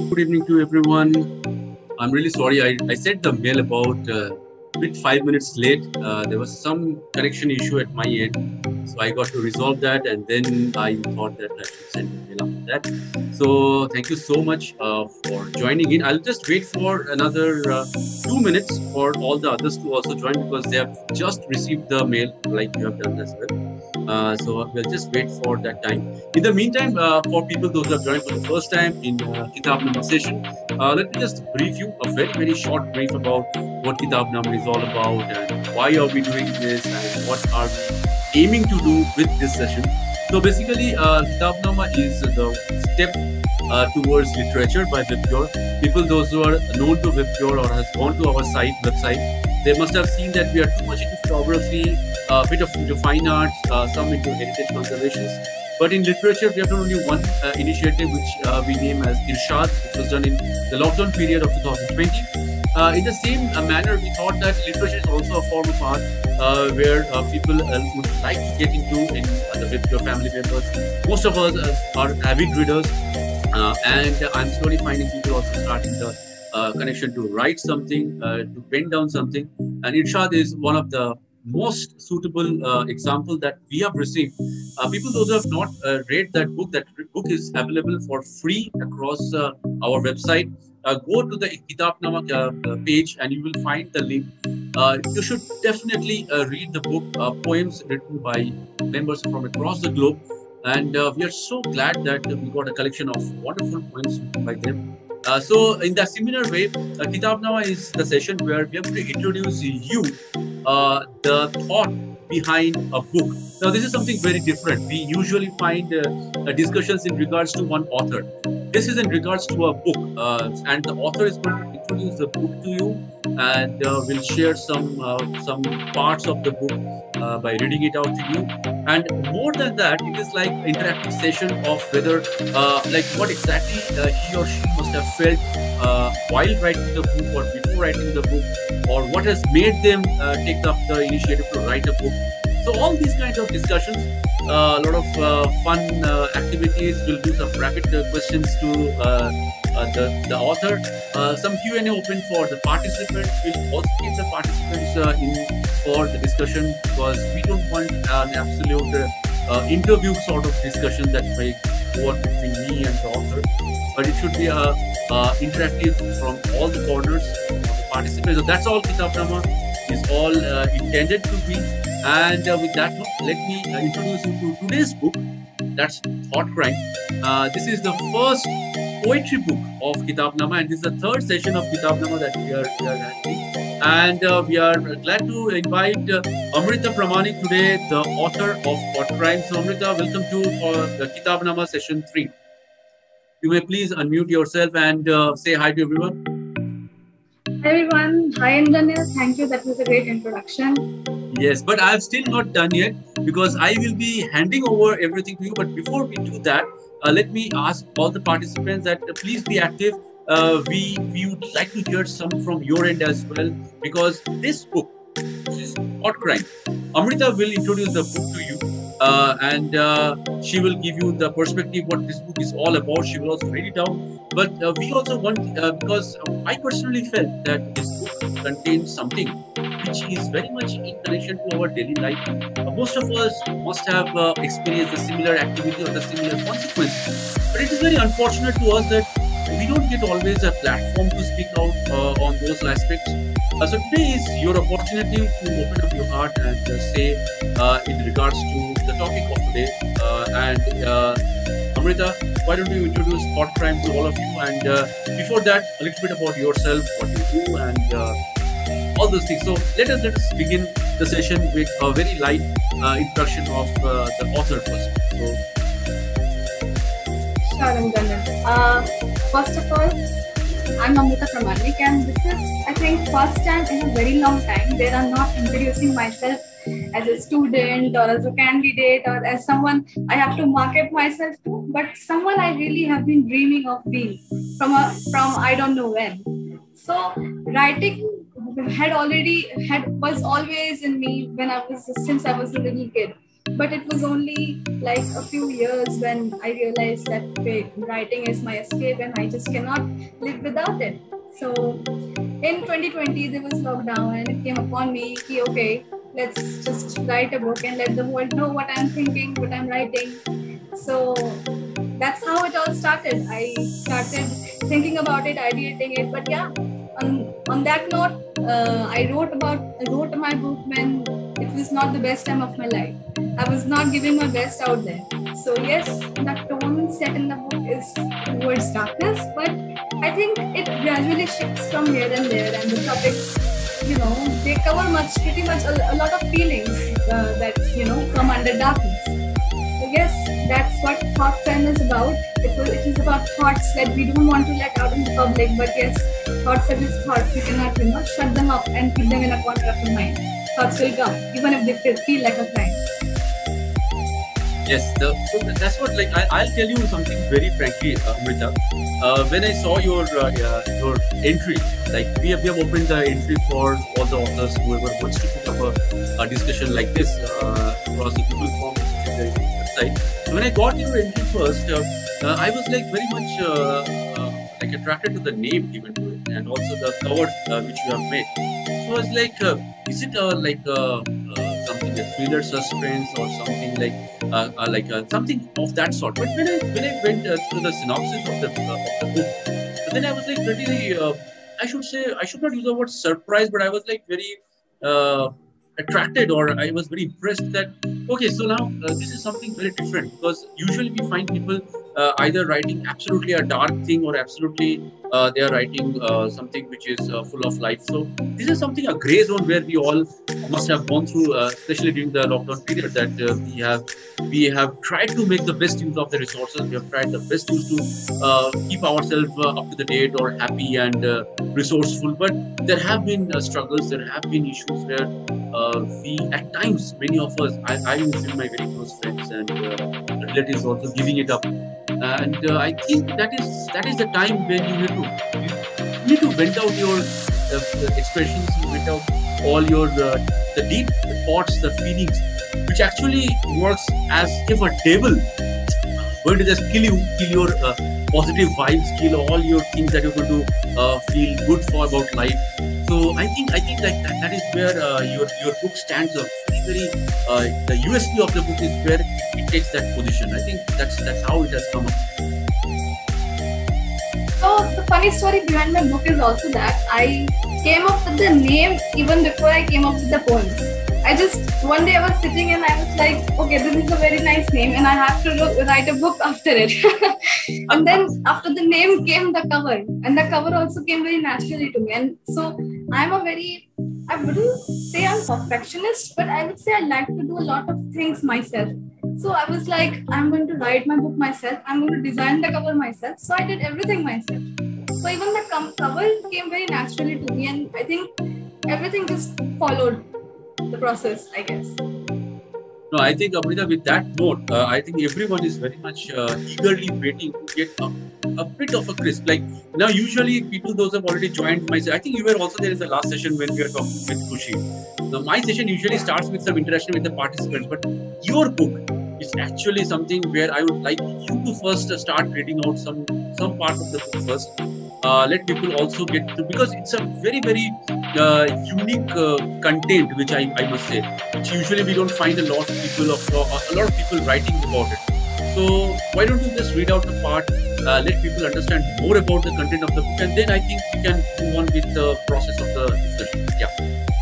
Good evening to everyone. I'm really sorry. I sent the mail about 5 minutes late. There was some connection issue at my end. So I got to resolve that, and then I thought that I should send a mail after that. So thank you so much for joining in. I'll just wait for another 2 minutes for all the others to also join, because they have just received the mail like you have done as well. So we'll just wait for that time. In the meantime, for people those who have joined for the first time in Kitabnama session, let me just brief you a very short brief about what Kitabnama is all about and why are we doing this and what are we aiming to do with this session. So basically, Kitabnama is the step towards literature by WebPure. People those who are known to WebPure or has gone to our website, they must have seen that we are too much into photography, a bit of into fine arts, some into heritage conservations. But in literature, we have done only one initiative, which we name as Irshad, which was done in the lockdown period of 2020. In the same manner, we thought that literature is also a form of art where people would like to get into in the WebPure family members. Most of us are avid readers, and I'm slowly finding people also starting the connection to write something, to pen down something. And Irshad is one of the most suitable example that we have received. People those who have not read that book is available for free across our website. Go to the Kitabnama page and you will find the link. You should definitely read the book, poems written by members from across the globe. And we are so glad that we got a collection of wonderful poems by them. So in that similar way, Kitabnama is the session where we have to introduce you the thought behind a book. Now, this is something very different. We usually find discussions in regards to one author. This is in regards to a book, and the author is going to introduce the book to you, and will share some parts of the book by reading it out to you. And more than that, it is like interactive session of whether, like what exactly he or she must have felt while writing the book or before writing the book, or what has made them take up the initiative to write a book. So all these kinds of discussions, a lot of fun activities. We'll do some rapid questions to the author. Some Q&A open for the participants. We'll also keep the participants in for the discussion, because we don't want an absolute interview sort of discussion that may go on between me and the author. But it should be interactive from all the corners of the participants. So that's all Kitabnama is all intended to be. And with that note, let me introduce you to today's book. That's Thoughtcrime. This is the first poetry book of Kitabnama, and this is the third session of Kitabnama that we are having. And we are glad to invite Amrita Pramanik today, the author of Thoughtcrime. So Amrita, welcome to the Kitabnama session 3. You may please unmute yourself and say hi to everyone. Hi everyone. Hi Indranil. Thank you. That was a great introduction. Yes, but I'm still not done yet, because I will be handing over everything to you. But before we do that, let me ask all the participants that please be active. We would like to hear some from your end as well, because this book, this is Thoughtcrime. Amrita will introduce the book to you, and she will give you the perspective what this book is all about. She will also read it out. But we also want, because I personally felt that this book contains something which is very much in connection to our daily life. Most of us must have experienced a similar activity or the similar consequences. But it is very unfortunate to us that we don't get always a platform to speak out on those aspects. So today is your opportunity to open up your heart and say in regards to the topic of today. And Amrita, why don't you introduce Thoughtcrime to all of you? And before that, a little bit about yourself, what you do, and all those things. So let us begin the session with a very light introduction of the author first. So, sure, Indranil. First of all, I'm Amrita Pramanik, and this is, I think, first time in a very long time where I'm not introducing myself as a student or as a candidate or as someone I have to market myself to, but someone I really have been dreaming of being from I don't know when. So writing was always in me when since I was a little kid. But it was only like a few years when I realized that writing is my escape and I just cannot live without it. So in 2020 there was lockdown and it came upon me, okay, let's just write a book and let the world know what I'm thinking, what I'm writing. So that's how it all started. I started thinking about it, ideating it. But yeah, on that note, I wrote my book when it was not the best time of my life. I was not giving my best out there. So yes, the tone set in the book is towards darkness, but I think it gradually shifts from here and there, and the topics, they cover pretty much a lot of feelings that come under darkness. So yes, that's what Thoughtcrime is about. It is about thoughts that we don't want to let out in the public, but yes, thoughts are just thoughts. You cannot shut them up and keep them in a corner of your mind. Thoughts will come, even if they feel like a crime. Yes, so that's what, I'll tell you something very frankly, Amrita. When I saw your entry, we have opened the entry for all the authors, whoever wants to pick up a discussion like this across the Google Form, the website. So when I got your entry first, I was very much attracted to the name given to it, and also the cover which you have made. So I was like, is it something like thriller suspense or something something of that sort? But when I went through the synopsis of the book, then I was pretty. I should not use the word surprised, but I was very attracted, or I was very impressed that okay, so now this is something very different, because usually we find people either writing absolutely a dark thing or absolutely they are writing something which is full of life. So this is something, a gray zone, where we all must have gone through, especially during the lockdown period, that we have tried to make the best use of the resources. We have tried the best use to keep ourselves up to the date or happy and resourceful. But there have been struggles, there have been issues where we, at times, many of us, I with my very close friends and relatives also giving it up. And I think that is the time when you need to vent out your expressions, you vent out all your the deep thoughts, the feelings, which actually works as if a devil going to just kill your positive vibes, kill all your things that you're going to feel good for about life. So I think that is where your book stands up very, the USP of the book is where it takes that position. I think that's how it has come up. So the funny story behind my book is also that I came up with the name even before I came up with the poems. One day I was sitting and I was like, okay, this is a very nice name and I have to write a book after it. And then after the name came the cover, and the cover also came very naturally to me. And so I wouldn't say I'm perfectionist, but I would say I like to do a lot of things myself. So I was like, I'm going to write my book myself. I'm going to design the cover myself. So I did everything myself. So even the cover came very naturally to me, and I think everything just followed the process, I guess. No, I think, Amrita, with that note, I think everyone is very much eagerly waiting to get a bit of a crisp. Now, usually people, those have already joined my session. I think you were also there in the last session when we were talking with Kushi. Now, my session usually starts with some interaction with the participants, but your book is actually something where I would like you to first start reading out some part of the book first. Let people also get to, because it's a very, very unique content, which I must say, which usually we don't find a lot of people writing about it. So why don't you just read out the part, let people understand more about the content of the book, and then I think we can move on with the process of the discussion. Yeah.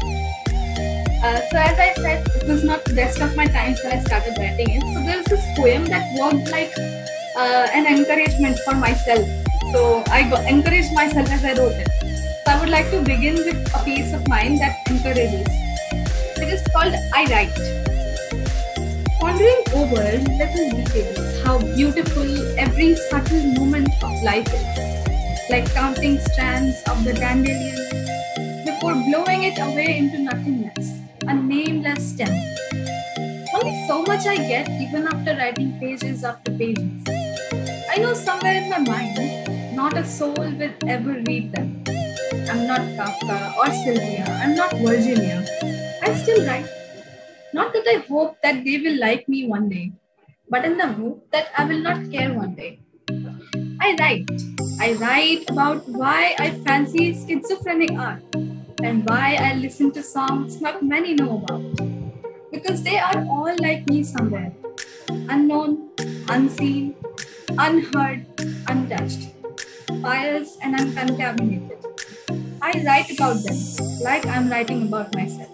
So as I said, it was not the best of my times when I started writing it. So there was this poem that worked like an encouragement for myself. So I encouraged myself as I wrote it. So I would like to begin with a piece of mine that encourages. It is called I Write. Pondering over little details, how beautiful every subtle moment of life is, like counting strands of the dandelion before blowing it away into nothingness, a nameless stem. Only so much I get even after writing pages after pages. I know somewhere in my mind, not a soul will ever read them. I'm not Kafka or Sylvia, I'm not Virginia. I still write. Not that I hope that they will like me one day, but in the hope that I will not care one day. I write. I write about why I fancy schizophrenic art and why I listen to songs not many know about. Because they are all like me somewhere. Unknown, unseen, unheard, untouched. Pious and uncontaminated. I write about them like I'm writing about myself.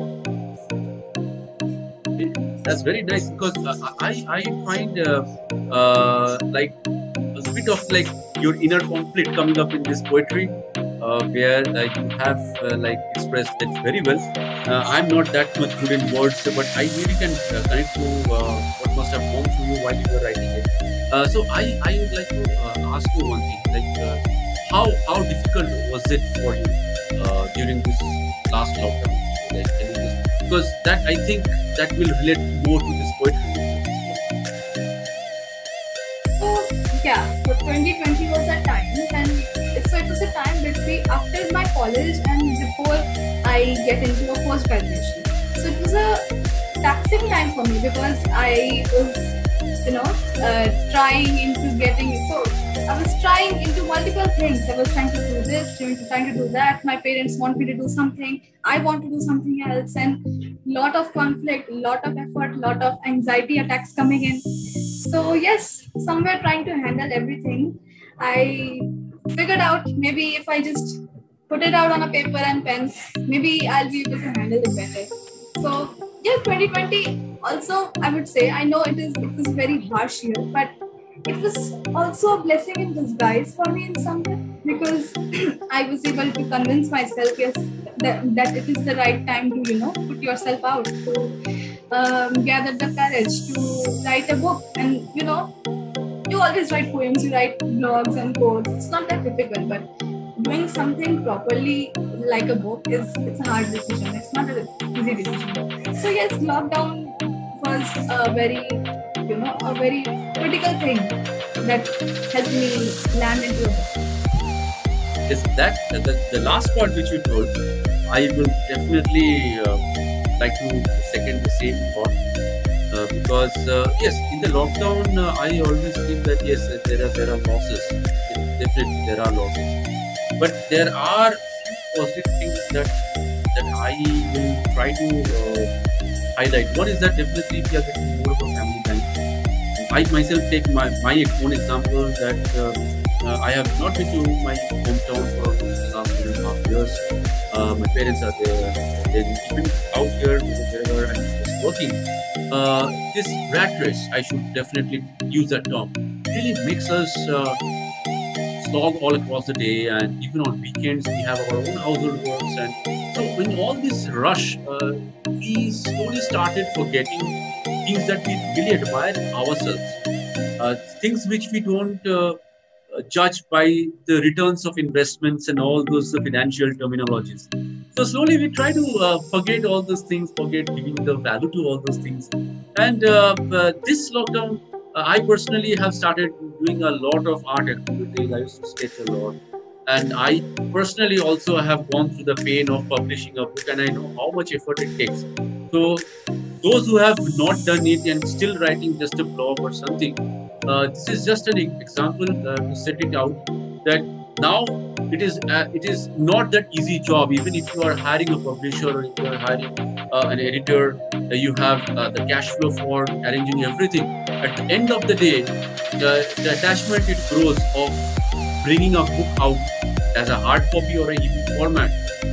That's very nice, because I find like a bit of like your inner conflict coming up in this poetry, where you have like expressed it very well. I'm not that much good in words, but I really can connect to what must have gone through you while you were writing it. So I would like to ask you one thing, like how difficult was it for you during this last lockdown? Like, can you just, because that, I think that will relate more to this poetry. So yeah, so 2020 was a time when it was a time between after my college and before I get into a post graduation. So it was a taxing time for me because I was, trying into getting it. So I was trying into multiple things. I was trying to do this, trying to do that. My parents want me to do something. I want to do something else, and lot of conflict, lot of effort, lot of anxiety attacks coming in. So yes, somewhere trying to handle everything, I figured out maybe if I just put it out on a paper and pen, maybe I'll be able to handle it better. So yeah, 2020 also, I would say, I know it was very harsh year, but it was also a blessing in disguise for me in some way, because I was able to convince myself, yes, that it is the right time to, put yourself out, to gather the courage to write a book. And, you always write poems, you write blogs and quotes. It's not that difficult, but doing something properly like a book it's a hard decision. It's not an easy decision. So yes, lockdown was a very critical thing that helped me land into a book. Yes, that the last part which you told, I will definitely like to second the same thought, because yes, in the lockdown, I always feel that yes, there are losses. Definitely there are losses, but there are positive things that I will try to highlight. One is that definitely we are getting more of a family time. I myself take my own example that I have not been to my hometown for the last 1.5 years. My parents are there. Then even out here, wherever I'm just working, this rat race, I should definitely use that term, really makes us slog all across the day, and even on weekends we have our own household works. And so in all this rush, we slowly started forgetting things that we really admire in ourselves, things which we don't judge by the returns of investments and all those financial terminologies. So slowly we try to forget all those things, forget giving the value to all those things. And this lockdown, I personally have started doing a lot of art activities. I used to sketch a lot. And I personally also have gone through the pain of publishing a book, and I know how much effort it takes. So those who have not done it and still writing just a blog or something, this is just an example to set it out that now it is not that easy job. Even if you are hiring a publisher or if you are hiring an editor, you have the cash flow for arranging everything. At the end of the day, the attachment it grows of bringing a book out as a hard copy or a ebook format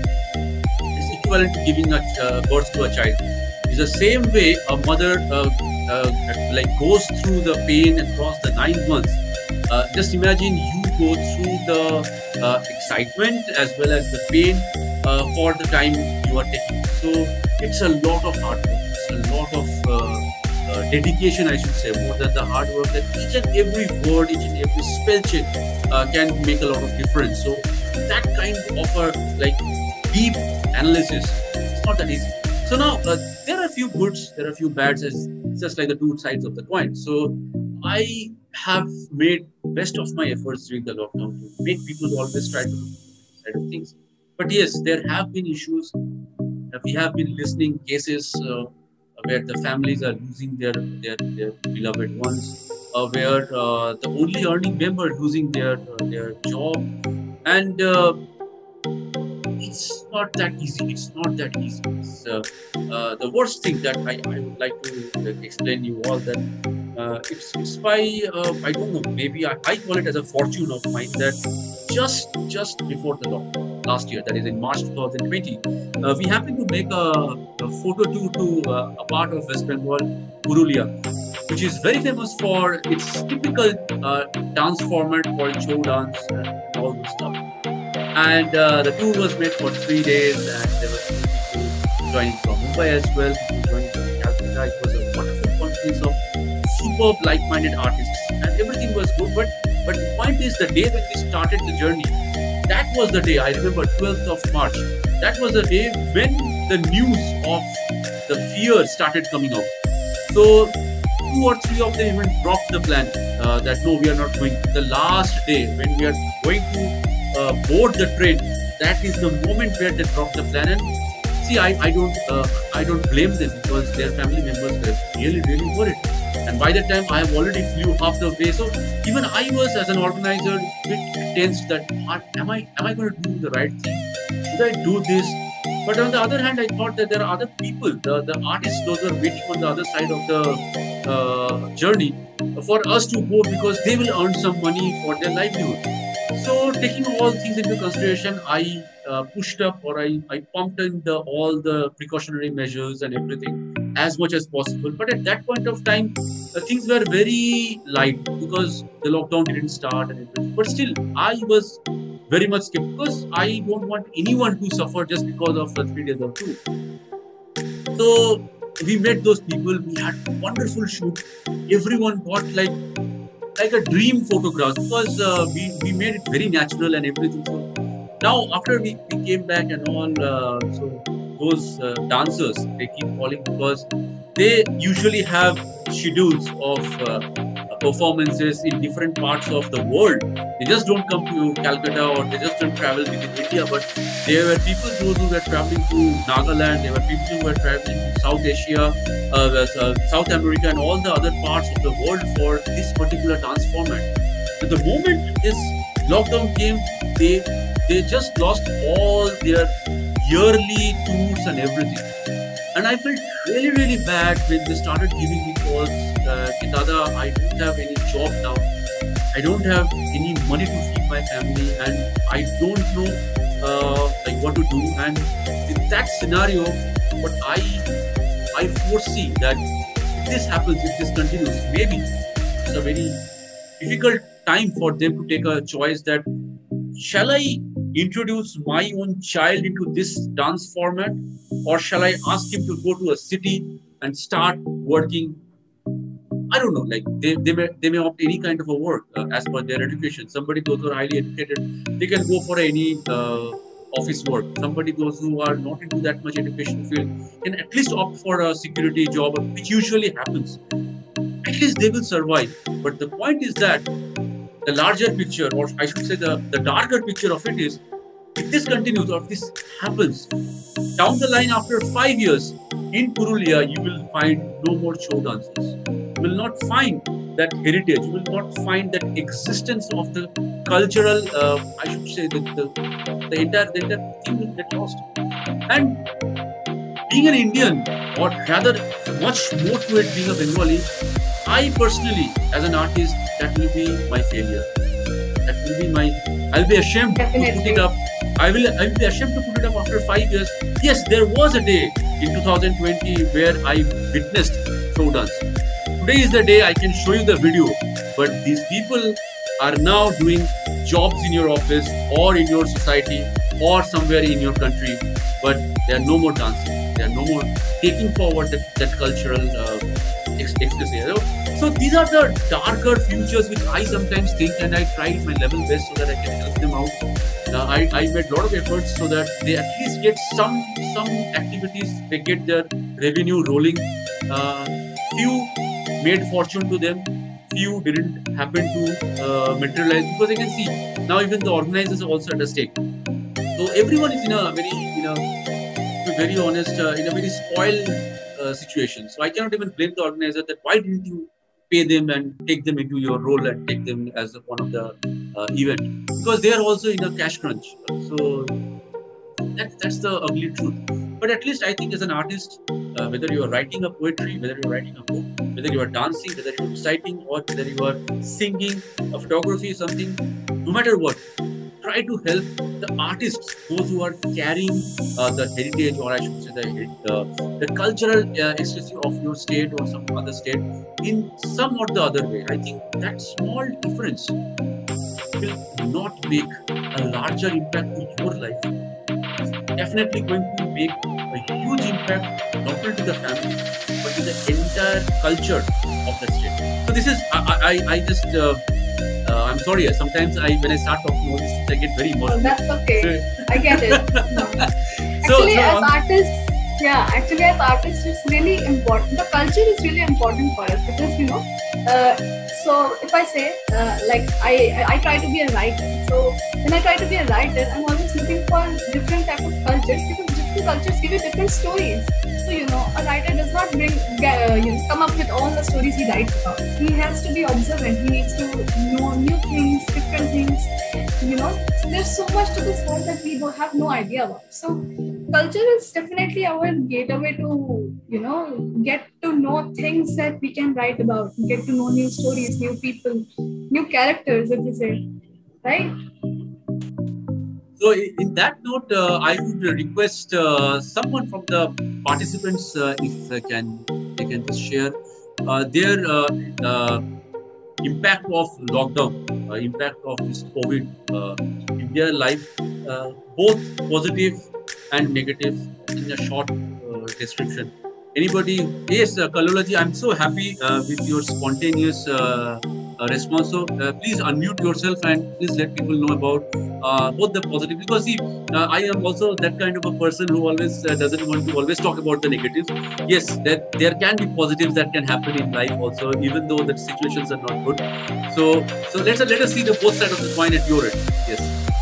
is equivalent to giving a birth to a child. It's the same way a mother like goes through the pain across the 9 months. Just imagine you go through the excitement as well as the pain for the time you are taking. So it's a lot of hard work. It's a lot of dedication, I should say, more than the hard work. That each and every word, each and every spell check can make a lot of difference. So that kind of a like deep analysis, it's not that easy. So now there are a few goods, there are a few bads, as just like the two sides of the coin. So I have made best of my efforts during the lockdown to make people always try to look at the side of things. But yes, there have been issues. We have been listening cases where the families are losing their beloved ones, where the only earning member losing their job, and it's not that easy. It's not that easy. It's, the worst thing that I would like to explain you all that it's by I don't know, maybe I call it as a fortune of mine that just before the lockdown last year, that is in March 2020, we happened to make a photo tour to a part of West Bengal, Purulia, which is very famous for its typical dance format called show dance and all this stuff. And the tour was made for 3 days, and there were people joining from Mumbai as well, people joining from Calcutta. It was a wonderful confluence of superb like-minded artists, and everything was good. But the point is, the day when we started the journey, that was the day, I remember 12th of March, that was the day when the news of the fear started coming out. So 2 or 3 of them even dropped the plan that no, we are not going. The last day when we are going to board the train, that is the moment where they drop the plan. And see, I don't blame them, because their family members were really worried. And by that time, I have already flew half the way. So even I was, as an organizer, a bit tense that am I going to do the right thing? Should I do this? But on the other hand, I thought that there are other people, the artists, those are waiting on the other side of the journey for us to go, because they will earn some money for their livelihood. So taking all things into consideration, I pushed up, or I pumped in all the precautionary measures and everything as much as possible. But at that point of time, things were very light because the lockdown didn't start and everything. But still, I was very much skeptical, because I don't want anyone to suffer just because of 3 days or 2. So we met those people. We had a wonderful shoot. Everyone got like a dream photograph, because we made it very natural and everything. So now after we came back and all, so those dancers, they keep calling, because they usually have schedules of performances in different parts of the world. They just don't come to Calcutta, or they just don't travel within India, but there were people who were traveling to Nagaland, there were people who were traveling to South Asia, South America, and all the other parts of the world for this particular dance format. But the moment this lockdown came, they just lost all their yearly tours and everything. And I felt really bad when they started giving me calls. Dada, I don't have any job now. I don't have any money to feed my family, and I don't know like what to do. And in that scenario, what I foresee that if this happens, if this continues, maybe it's a very difficult time for them to take a choice that, shall I introduce my own child into this dance format, or shall I ask him to go to a city and start working? I don't know, like they may opt any kind of a work as per their education. Somebody, those who are highly educated, they can go for any office work. Somebody, those who are not into that much education field, can at least opt for a security job, which usually happens. At least they will survive. But the point is that the larger picture, or I should say the darker picture of it is, if this continues, or if this happens, down the line after 5 years, in Purulia, you will find no more show dances. You will not find that heritage. You will not find that existence of the cultural, I should say, the entire thing will get lost. And being an Indian, or rather much more to it being a Bengali, I personally, as an artist, that will be my failure. That will be my, I'll be ashamed to put it up. I'll be ashamed to put it up after 5 years. Yes, there was a day in 2020 where I witnessed show dance. Today is the day I can show you the video, but these people are now doing jobs in your office, or in your society, or somewhere in your country, but they are no more dancing. They are no more taking forward that cultural expression. So these are the darker futures which I sometimes think, and I try my level best so that I can help them out. I made a lot of efforts so that they at least get some activities, they get their revenue rolling. Few made fortune to them, few didn't happen to materialize, because you can see now even the organizers are also at a stake. So everyone is in a very, to be very honest, in a very spoiled situation. So I cannot even blame the organizer that why didn't you pay them and take them into your role and take them as one of the event, because they are also in a cash crunch. So that's the ugly truth. But at least I think as an artist, whether you are writing a poetry, whether you are writing a book, whether you are dancing, whether you are reciting, or whether you are singing, a photography, something, no matter what, try to help the artists, those who are carrying the heritage, or I should say the cultural expression of your state or some other state in some or the other way. I think that small difference will not make a larger impact to your life. It's definitely going to make a huge impact not only to the family but to the entire culture of the state. So this is I just I'm sorry. Sometimes when I start talking about this, I get very emotional. Oh, that's okay. I get it. No. Actually, as artists, it's really important. The culture is really important for us because so if I say like I try to be a writer. So when I try to be a writer, I'm always looking for different type of cultures because different cultures give you different stories. So a writer does not come up with all the stories he writes about. He has to be observant. He needs to know new things, different things. So there's so much to this world that we don't have no idea about. So culture is definitely our gateway to get to know things that we can write about, get to know new stories, new people, new characters, if you say, right? So in that note, I would request someone from the participants, if they can just share their impact of lockdown, impact of this COVID in their life, both positive and negative, in a short description. Anybody? Yes, Kalolaji, I'm so happy with your spontaneous response. So please unmute yourself and please let people know about both the positive. Because see, I am also that kind of a person who always doesn't want to always talk about the negatives. Yes, there can be positives that can happen in life also, even though the situations are not good. So let us see the both sides of the coin at your end. Yes.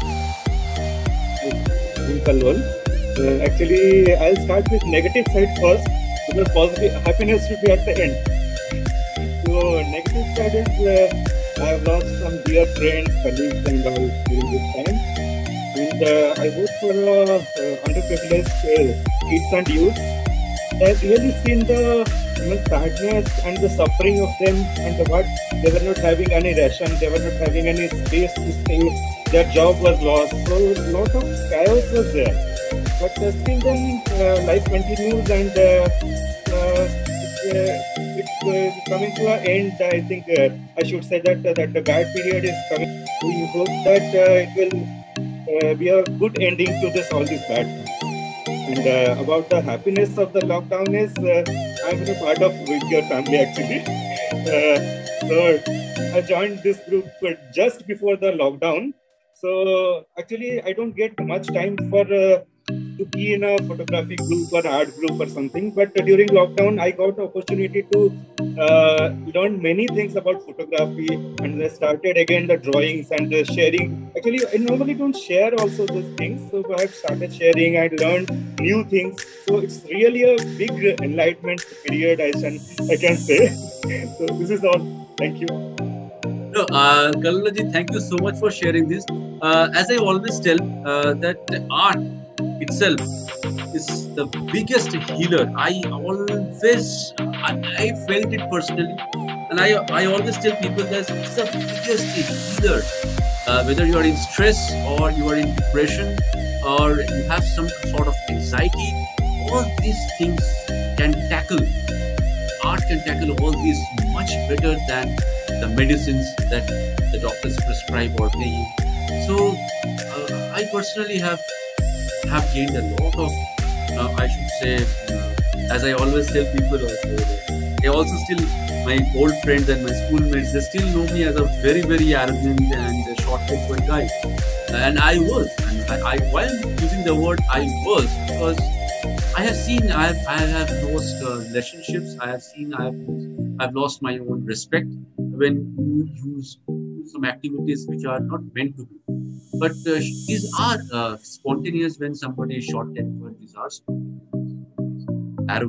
Kalol. Actually, I'll start with negative side first, because positive happiness should be at the end. So negative side is I have lost some dear friends, colleagues, and all during this time. And I work for underprivileged kids and youth. I've really seen the sadness and the suffering of them, and what they were not having any ration, they were not having any space to stay. Their job was lost, so a lot of chaos was there. But still then life continues, and it's coming to an end. I think I should say that the bad period is coming. We hope that it will be a good ending to all this bad things. And about the happiness of the lockdown is, I'm a part of with your family actually. So I joined this group just before the lockdown. So actually I don't get much time for to be in a photography group or art group or something. But during lockdown, I got the opportunity to learn many things about photography, and I started again the drawings and the sharing. Actually, I normally don't share also these things, so I have started sharing. I learned new things. So it's really a big enlightenment period, I can say. So this is all. Thank you. No, Kalulaji, thank you so much for sharing this. As I always tell, that the art itself is the biggest healer. I felt it personally, and I always tell people that it's the biggest healer. Whether you are in stress or you are in depression or you have some sort of anxiety, all these things can tackle. Art can tackle all these much better than the medicines that the doctors prescribe or pay. So I personally have gained a lot of, I should say, as I always tell people also, they also still, my old friends and my schoolmates, they still know me as a very, very arrogant and short-tempered guy. And I was, and while using the word I was, because I have seen, I have lost relationships. I have seen, I've lost my own respect when you use some activities which are not meant to be. But these are spontaneous when somebody is short-tempered. These are arrogant.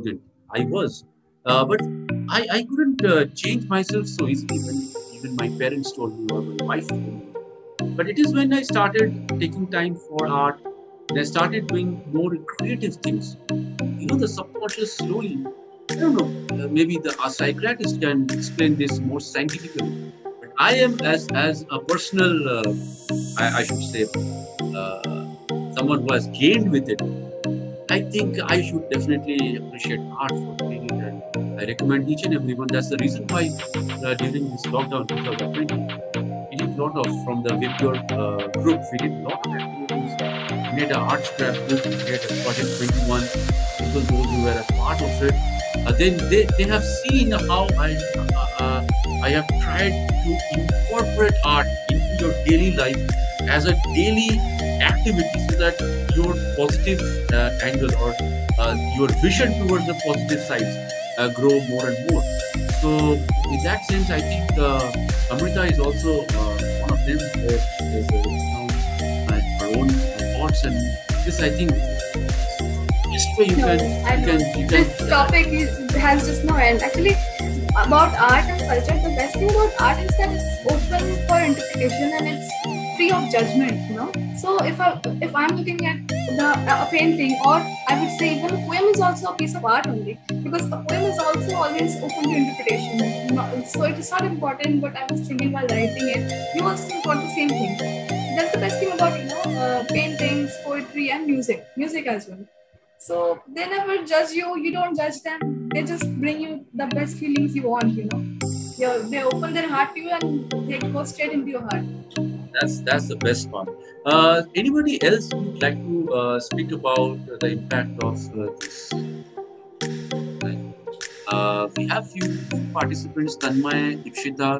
I was. But I couldn't change myself so easily when even my parents told me or my wife told me. But it is when I started taking time for art, and I started doing more creative things. The subconscious slowly, I don't know, maybe a psychiatrist can explain this more scientifically. But I am, as a personal, I should say, someone who has gained with it, I think I should definitely appreciate art for doing it. And I recommend each and everyone. That's the reason why during this lockdown 2020, we did a lot of, from the Webyour group, we did a lot of activities. We made an art scrapbook, we made a Project 21. People who were a part of it, then they have seen how I have tried to incorporate art into your daily life as a daily activity, so that your positive angle or your vision towards the positive sides grow more and more. So in that sense, I think Amrita is also one of them. She has her own thoughts, and this, I think, best way you can. This topic has just no end. Actually, about art and culture, the best thing about art is that it's open for interpretation and it's free of judgment. So if I'm looking at a painting, or I would say even a poem is also a piece of art only, because a poem is also always open to interpretation. So it is not important what I was thinking while writing it. You also think about the same thing. That's the best thing about paintings, poetry, and music as well. So they never judge you. You don't judge them. They just bring you the best feelings you want. They open their heart to you and they go straight into your heart. That's the best part. Anybody else would like to speak about the impact of this? We have few participants, Tanmay, Ipshita.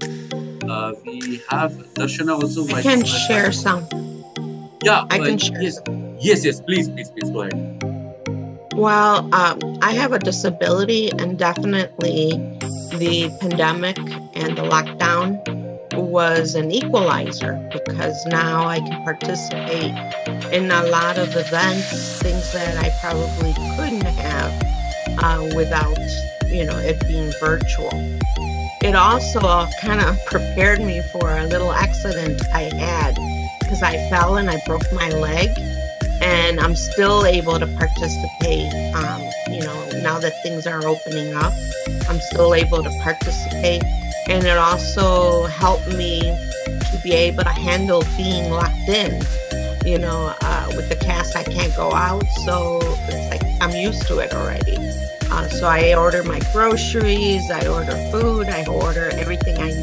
We have Darshana also. I can share some. Yeah, I can share. Yes. Please, go ahead. Well, I have a disability, and definitely the pandemic and the lockdown was an equalizer, because now I can participate in a lot of events, things that I probably couldn't have without, it being virtual. It also kind of prepared me for a little accident I had, because I fell and I broke my leg, and I'm still able to participate. Now that things are opening up, I'm still able to participate. And it also helped me to be able to handle being locked in. With the cast, I can't go out, so it's like I'm used to it already. So I order my groceries, I order food, I order everything I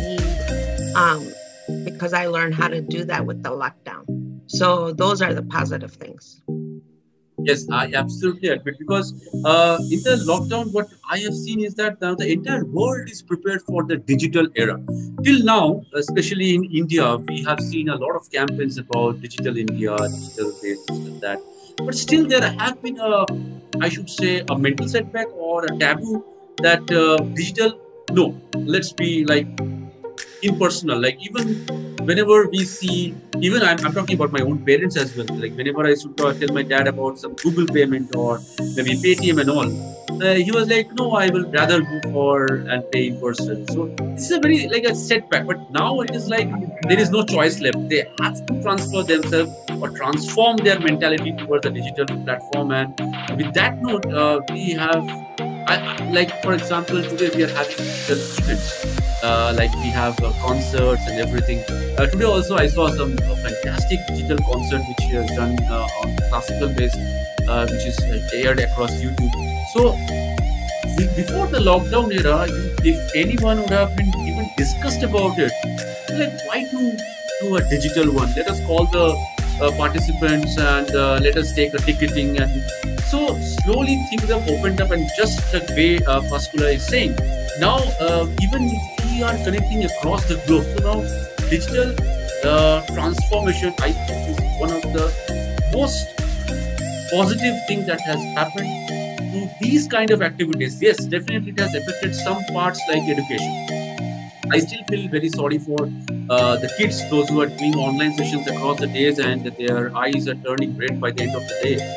need, because I learned how to do that with the lockdown. So those are the positive things. Yes, I absolutely agree, because in the lockdown, what I have seen is that now the entire world is prepared for the digital era. Till now, especially in India, we have seen a lot of campaigns about digital India, digital this and that. But still, there have been I should say, a mental setback or a taboo that digital, no, let's be like impersonal. Like even whenever we see, even I'm talking about my own parents as well. Like whenever I should tell my dad about some Google payment or maybe Paytm and all, he was like, no, I will rather go for and pay in person. So this is a very like a setback. But now it is like there is no choice left. They have to transfer themselves or transform their mentality towards the digital platform. And with that note, we have, like for example, today we are having digital events. Like we have concerts and everything. Today also I saw some fantastic digital concert which is done on classical base, which is aired across YouTube. So before the lockdown era, if anyone would have been even discussed about it, like why do a digital one? Let us call the participants and let us take a ticketing. And so slowly things have opened up, and just the way Paskula is saying, now even if we are connecting across the globe, so now digital transformation, I think, is one of the most positive things that has happened to these kind of activities. Yes, definitely it has affected some parts like education. I still feel very sorry for the kids, those who are doing online sessions across the days and their eyes are turning red by the end of the day.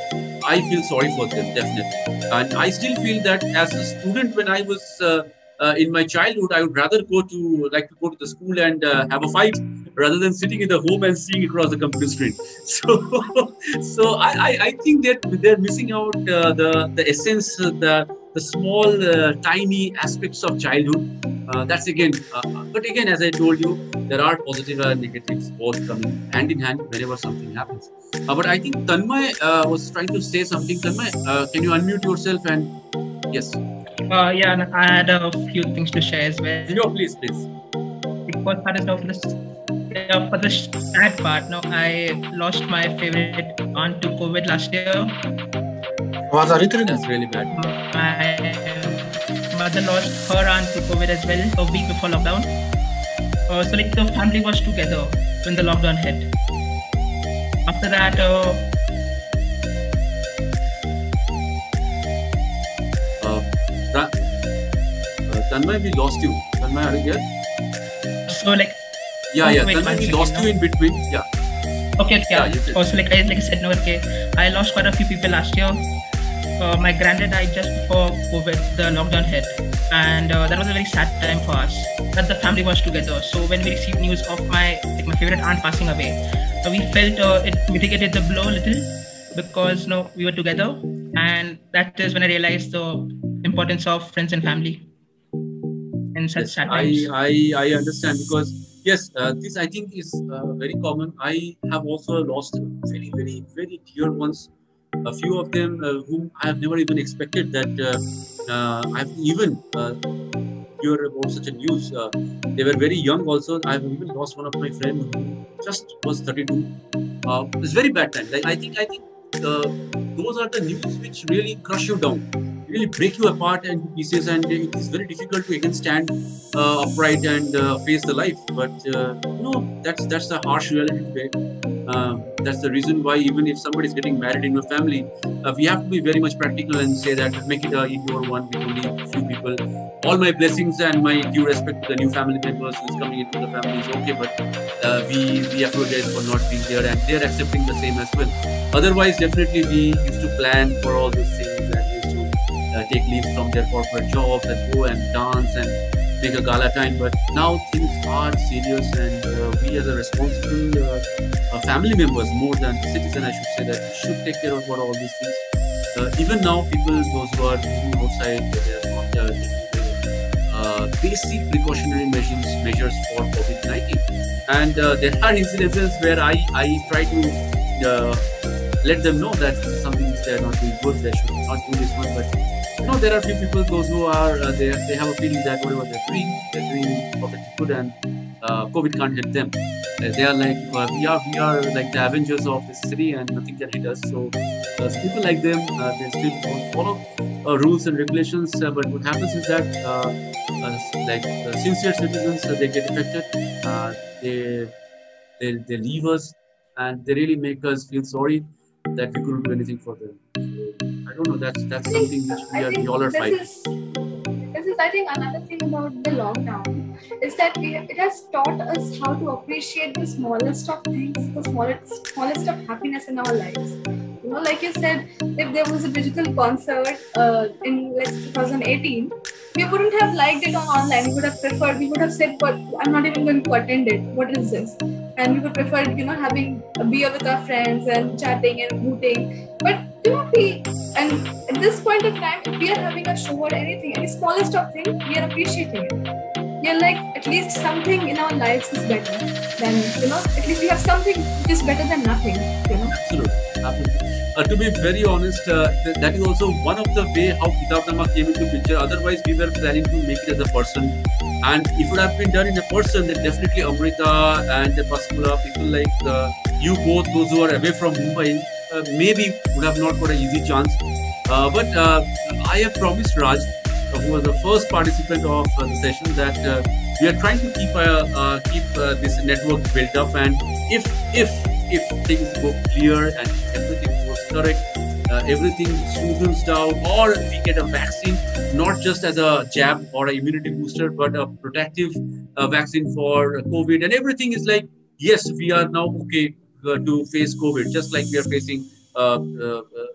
I feel sorry for them, definitely. And I still feel that as a student, when I was in my childhood, I would rather go to the school and have a fight rather than sitting in the home and seeing across the computer screen. So, I think that they're missing out the essence, the small, tiny aspects of childhood. That's again, but again, as I told you, there are positive and negatives both coming hand in hand whenever something happens. But I think Tanmay was trying to say something. Tanmay, can you unmute yourself? And yes. Yeah, and I had a few things to share as well. No, please. The first part is now for the sad part. Now, I lost my favorite aunt to COVID last year. That's really bad. My mother lost her aunt to COVID as well a week before lockdown. So like the family was together when the lockdown hit. After that, Tanmay, we lost you. Tanmay, are you there? So like. Yeah. Tanmay, we lost you in between. Yeah. Okay. Also, like I said, no. Okay, I lost quite a few people last year. My granddad died just before COVID, the lockdown hit, and that was a very sad time for us. That the family was together. So when we received news of my favorite aunt passing away, we felt it mitigated the blow a little because we were together, and that is when I realized the importance of friends and family in such sad times. I understand because yes, this I think is very common. I have also lost very, very, very dear ones. A few of them whom I have never even expected that I've even heard about such a news. They were very young also. I've even lost one of my friends who just was 32. It's very bad time. Like I think those are the news which really crush you down, really break you apart into pieces, and it is very difficult to again stand upright and face the life. But that's the harsh reality today. That's the reason why even if somebody is getting married in your family, we have to be very much practical and say that make it a indoor one with only a few people. All my blessings and my due respect to the new family members who is coming into the family is okay, but we apologize for not being there, and they're accepting the same as well. Otherwise, definitely we used to plan for all these things and used to take leaves from their corporate jobs and go and dance and make a gala time. But now things are serious, and we as a responsible family members, more than citizen, I should say, that we should take care of all these things. Even now, people, those who are moving outside, they are not taking basic precautionary measures for COVID-19. And there are incidences where I try to let them know that this is something which they are not doing good, they should not do this one. But there are few people, those who are they have a feeling that whatever they're doing perfectly good, and COVID can't hit them. They are like we are like the Avengers of the city, and nothing can hit us. So people like them, they still don't follow rules and regulations. But what happens is that sincere citizens, they get affected. They leave us, and they really make us feel sorry that we couldn't do anything for them. So, I don't know. That's something which we all are fighting. This is, I think, another thing about the lockdown is that it has taught us how to appreciate the smallest of things, the smallest of happiness in our lives. Like you said, if there was a digital concert in 2018, we wouldn't have liked it on online. We would have preferred. We would have said, "But I'm not even going to attend it. What is this?" And we would prefer, having a beer with our friends and chatting and hooting. But and at this point of time, if we are having a show or anything, any smallest of thing, we are appreciating it. We are like, at least something in our lives is better than, at least we have something which is better than nothing, Absolutely. To be very honest, that is also one of the way how Kitabnama came into picture. Otherwise, we were planning to make it as a person. And if it would have been done in a person, then definitely Amrita and Pascula, people like you both, those who are away from Mumbai, maybe would have not got an easy chance. But I have promised Raj, who was the first participant of the session, that we are trying to keep this network built up, and if things go clear and everything goes correct, everything smoothens down, or we get a vaccine, not just as a jab or an immunity booster, but a protective vaccine for COVID, and everything is like, yes, we are now okay to face COVID, just like we are facing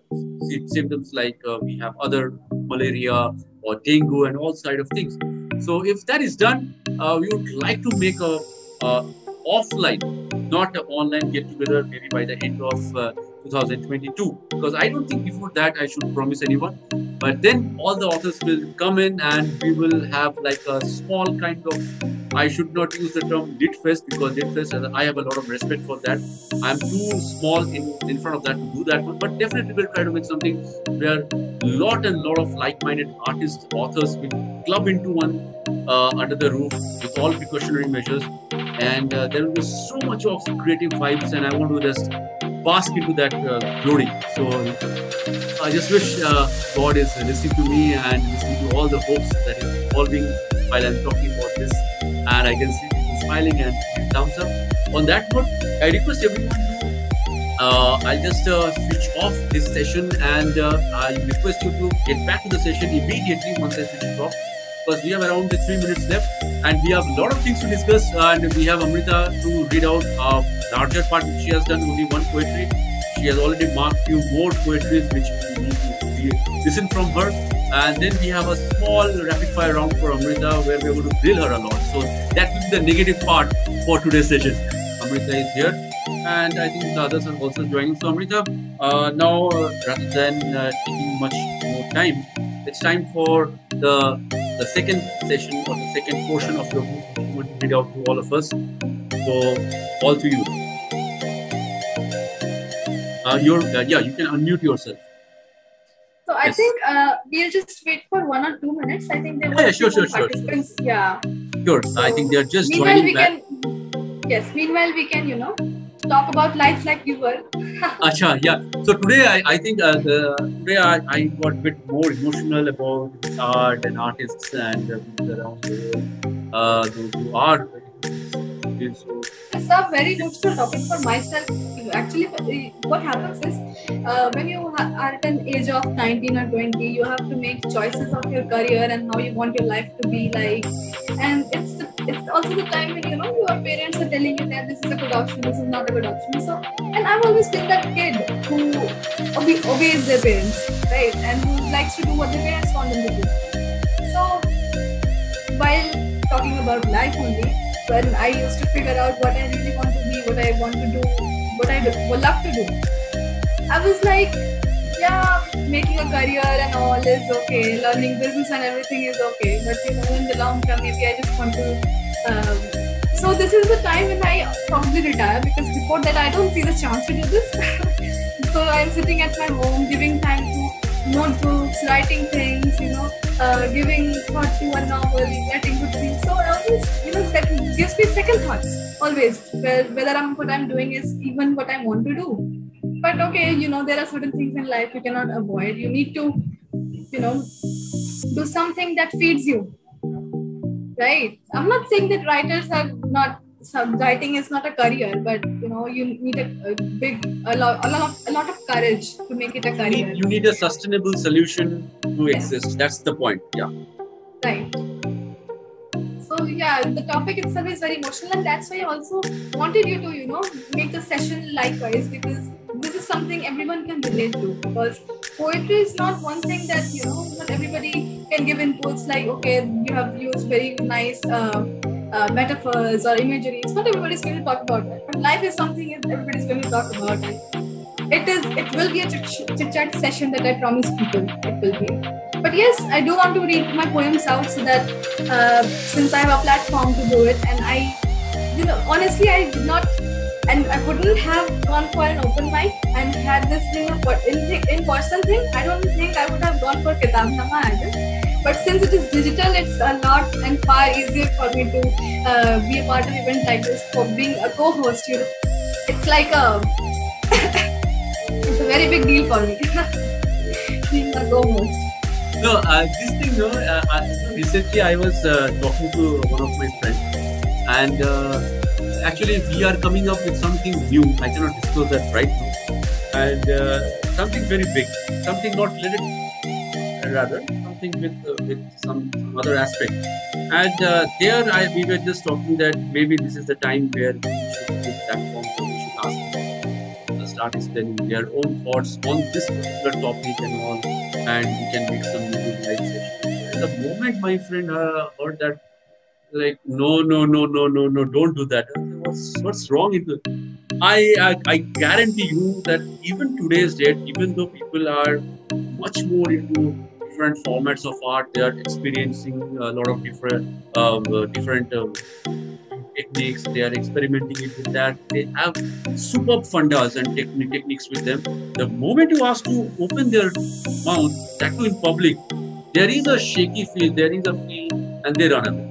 symptoms like we have other malaria or dengue and all side of things. So if that is done, we would like to make a offline, not an online get together, maybe by the end of 2022, because I don't think before that I should promise anyone. But then all the authors will come in and we will have like a small kind of, I should not use the term lit fest, because lit fest, I have a lot of respect for that. I'm too small in front of that to do that one, but definitely we'll try to make something where lot of like-minded artists, authors will club into one under the roof with all precautionary measures, and there will be so much of creative vibes, and I want to just bask into that glory. So I just wish God is listening to me and listening to all the hopes that is evolving while I'm talking about this, and I can see people smiling and giving thumbs up. On that note, I request everyone to I'll just switch off this session, and I request you to get back to the session immediately once I switch it off, because we have around 3 minutes left and we have a lot of things to discuss, and we have Amrita to read out a larger part which she has done, only one poetry. She has already marked few more poetries which we need to listen from her, and then we have a small rapid fire round for Amrita where we are going to grill her a lot. So that will be the negative part for today's session. Amrita is here, and I think the others are also joining. So Amrita, now rather than taking much more time, it's time for the second session or the second portion of your book which you want to read out to all of us. So all to you. You can unmute yourself. So I think we'll just wait for 1 or 2 minutes. I think there were sure. participants. Yeah. Sure. So I think they are just joining back. Meanwhile, we can, talk about life like you were. Acha, yeah. So today, I think today I got a bit more emotional about art and artists and people around the world who are so. It's a very neutral topic for myself. Actually, what happens is when you are at an age of 19 or 20, you have to make choices of your career and how you want your life to be like. And it's also the time when your parents are telling you that this is a good option, this is not a good option. So, and I've always been that kid who obeys their parents, right? And who likes to do what their parents want them to do. So, while talking about life only, when I used to figure out what I really want to be, what I want to do, what I would love to do, I was like, yeah, making a career and all is okay, learning business and everything is okay, but in the long term, maybe I just want to. So this is the time when I probably retire, because before that I don't see the chance to do this. So I'm sitting at my home, giving time to notebooks, writing things, giving thought to a novel, getting good things. So I always, that gives me second thoughts always, whether what I'm doing is even what I want to do. But okay, there are certain things in life you cannot avoid. You need to, do something that feeds you, right? I'm not saying that writers are not, writing is not a career, but you need a lot of courage to make it a career. You need a sustainable solution to exist. That's the point. Yeah. Right. So yeah, the topic itself is very emotional, and that's why I also wanted you to make the session likewise, because this is something everyone can relate to. Because poetry is not one thing that not everybody can give inputs like, okay, you have used very nice metaphors or imagery. It's not everybody's going to talk about that, but life is something everybody's going to talk about. It will be a chit-chat session that I promise people it will be. But yes, I do want to read my poems out, so that since I have a platform to do it, and I, honestly, I did not, and I wouldn't have gone for an open mic and had this in-person thing. I don't think I would have gone for Kitabnama either. But since it is digital, it's a lot and far easier for me to be a part of an event like this, for being a co-host. It's like it's a very big deal for me being a co-host. No, this thing, recently I was talking to one of my friends, and actually we are coming up with something new. I cannot disclose that right now, and something very big, something not related, rather something with some other aspect. And we were just talking that maybe this is the time where we should give platform, so we should ask artist telling their own thoughts on this particular topic and all, and we can make some new live session. The moment my friend heard that, like, no, don't do that. What's wrong with it? I guarantee you that even today's date, even though people are much more into different formats of art, they are experiencing a lot of different techniques. They are experimenting with that. They have superb fundas and techniques with them. The moment you ask to open their mouth, that too in public, there is a shaky feel, there is a feel, and they run away.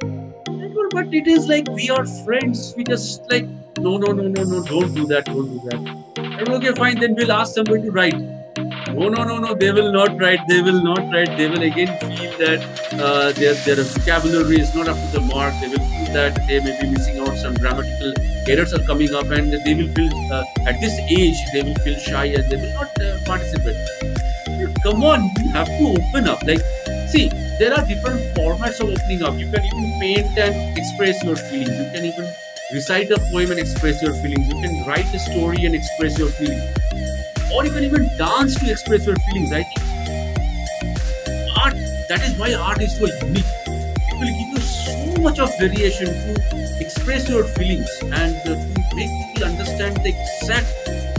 But it is like we are friends. We just like, no, don't do that. And okay, fine, then we'll ask somebody to write. No, they will not write. They will again feel that their vocabulary is not up to the mark. They will feel that they may be missing out. Some grammatical errors are coming up, and they will feel at this age they will feel shy and they will not participate. Come on, you have to open up. Like, see, there are different formats of opening up. You can even paint and express your feelings. You can even recite a poem and express your feelings. You can write a story and express your feelings. Or you can even dance to express your feelings. I think art, that is why art is so unique. It will give you so much of variation to express your feelings and to make people understand the exact,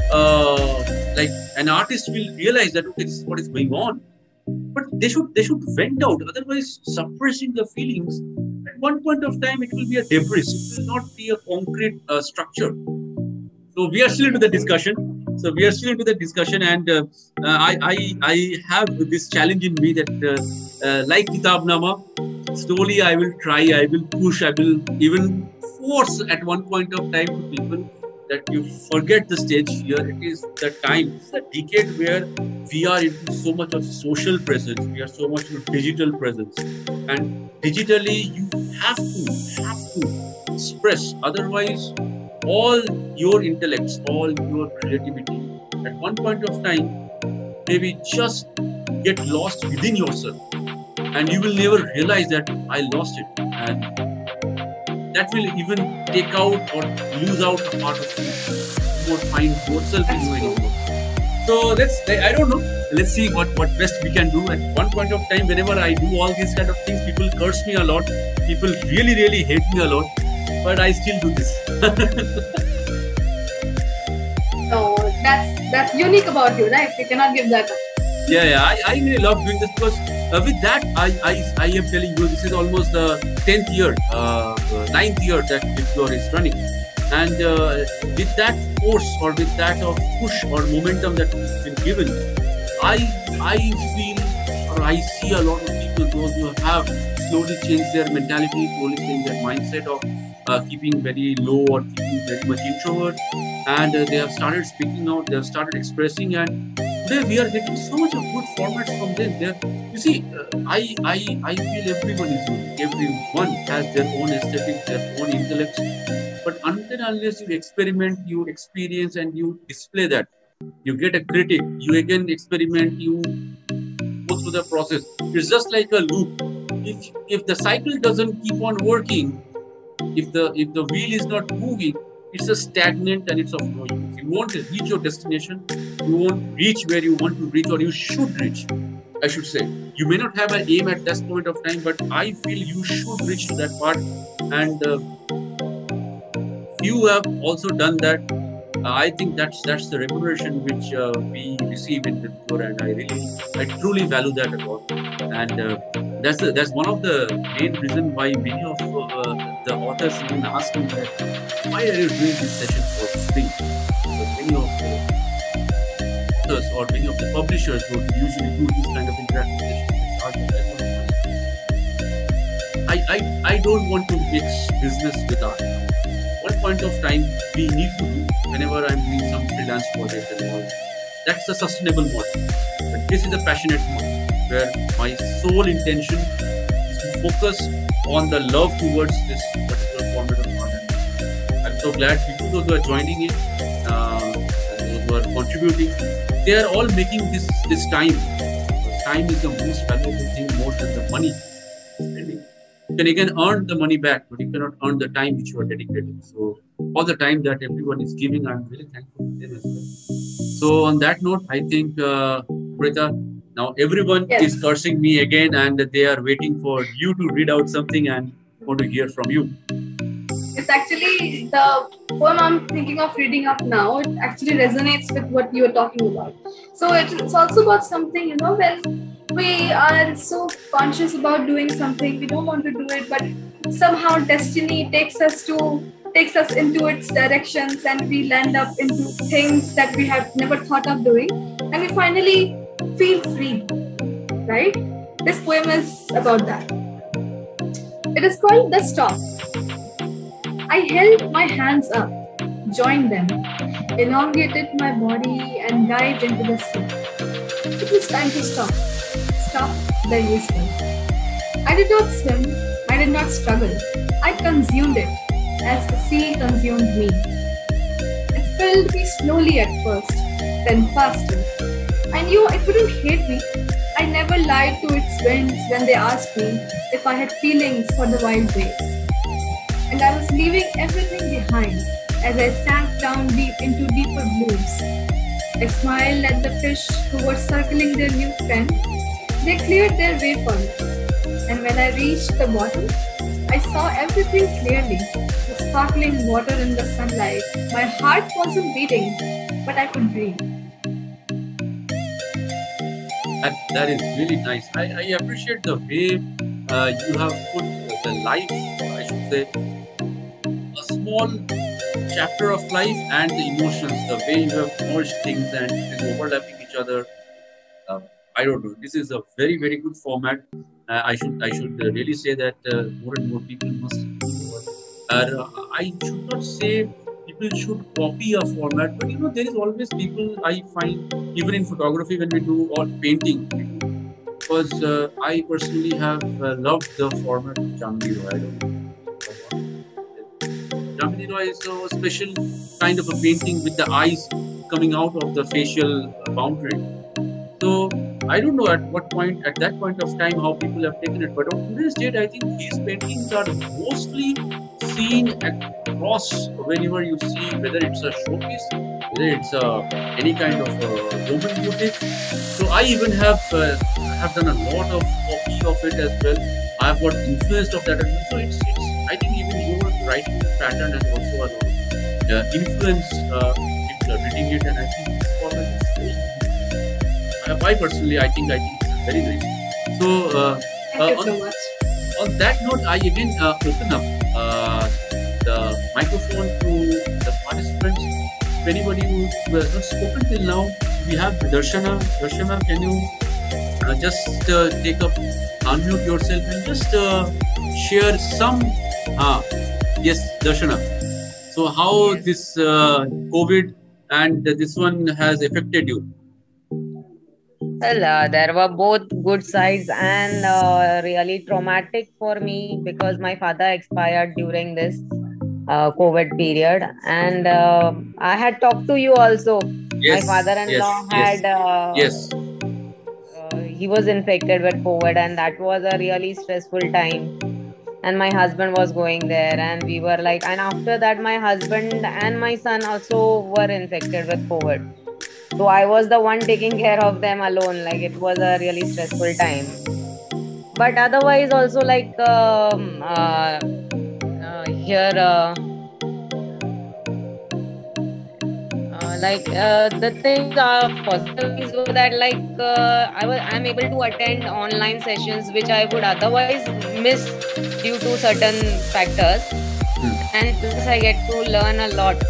like an artist will realize that, okay, this is what is going on. But they should vent out. Otherwise, suppressing the feelings, at one point of time, it will be a debris. It will not be a concrete structure. So we are still into the discussion. And I have this challenge in me that, like Kitabnama, slowly I will try, I will push, I will even force at one point of time to people that you forget the stage here. It is the time, it's the decade where we are into so much of social presence, we are so much into digital presence, and digitally you have to express. Otherwise, all your intellects, all your creativity, at one point of time, maybe just get lost within yourself, and you will never realize that I lost it, and that will even take out or lose out a part of you. You won't find yourself in you anymore. So I don't know. Let's see what best we can do. At one point of time, whenever I do all these kind of things, people curse me a lot. People really hate me a lot. But I still do this. So that's unique about you, right? You cannot give that up. Yeah. I really love doing this because with that, I am telling you, this is almost the 10th year, 9th year that Wipcore is running. And with that force or with that of push or momentum that has been given, I feel or I see a lot of people, those who have slowly changed their mentality, slowly changed their mindset of keeping very low or keeping very much introvert. And they have started speaking out, they have started expressing, and today we are getting so much of good formats from them. You see, I feel everyone is unique. Everyone has their own aesthetic, their own intellect. But until unless you experiment, you experience, and you display that, you get a critic, you again experiment, you go through the process. It's just like a loop. If the cycle doesn't keep on working, if the wheel is not moving, it's a stagnant and it's of no use. You won't reach your destination. You won't reach where you want to reach, or you should reach, I should say. You may not have an aim at that point of time, but I feel you should reach to that part. And you have also done that. I think that's the remuneration which we receive in Wipcore, and I truly value that a lot. And that's one of the main reasons why many of the authors even ask me that, why are you doing this session for free? So many of the authors or many of the publishers who usually do this kind of interactive sessions charge them. I don't want to mix business with art. One point of time we need to do whenever I'm doing some freelance project and all. That's the sustainable model. But this is the passionate model, where my sole intention is to focus on the love towards this particular format of art. I'm so glad people, those who are joining in, and those who are contributing, they are all making this time. Because time is the most valuable thing, more than the money spending. You can again earn the money back, but you cannot earn the time which you are dedicating. So all the time that everyone is giving, I'm really thankful. So on that note, I think, Amrita, now everyone is cursing me again, and they are waiting for you to read out something and want to hear from you. It's actually the poem I'm thinking of reading up now. It actually resonates with what you were talking about. So it's also about something, when we are so conscious about doing something, we don't want to do it, but somehow destiny takes us into its directions, and we land up into things that we have never thought of doing, and we finally feel free, right? This poem is about that. It is called The Stop. I held my hands up, joined them, elongated my body and dived into the sea. It was time to stop. Stop the usual. I did not swim, I did not struggle. I consumed it as the sea consumed me. It filled me slowly at first, then faster. I knew it wouldn't hate me. I never lied to its winds when they asked me if I had feelings for the wild waves. And I was leaving everything behind as I sank down deep into deeper blues. I smiled at the fish who were circling their new friend. They cleared their way for me. And when I reached the bottom, I saw everything clearly. The sparkling water in the sunlight. My heart wasn't beating, but I could breathe. That is really nice. I appreciate the way you have put the life, I should say, a small chapter of life and the emotions, the way you have merged things and it is overlapping each other. I don't know. This is a very, very good format. I should really say that more and more people must do it. I should not say people should copy a format, but there is always people I find, even in photography when we do, or painting, because I personally have loved the format of Jamini Roy. I don't know. Jamini Roy is a special kind of a painting with the eyes coming out of the facial boundary. So I don't know at that point of time, how people have taken it. But on today's date, I think these paintings are mostly seen across whenever you see, whether it's a showpiece, whether it's any kind of woman boutique. So I even have done a lot of copy of it as well. I have got influenced of that as well. So it's I think even your writing pattern has also a lot of influence people are reading it, and I think this format is very. I personally, I think it's very nice. So, Thank you so much. On that note, I again open up the microphone to the participants. If anybody who has not spoken till now, we have Darshana. Darshana, can you just unmute yourself and just share some? Yes, Darshana. So, how this COVID and this one has affected you? Well, there were both good sides and really traumatic for me because my father expired during this COVID period, and I had talked to you also. Yes, my father-in-law he was infected with COVID, and that was a really stressful time. And my husband was going there, and we were like, and after that, my husband and my son also were infected with COVID. So I was the one taking care of them alone. Like, it was a really stressful time. But otherwise also, like here, the things are positive were that I'm able to attend online sessions which I would otherwise miss due to certain factors, and plus I get to learn a lot.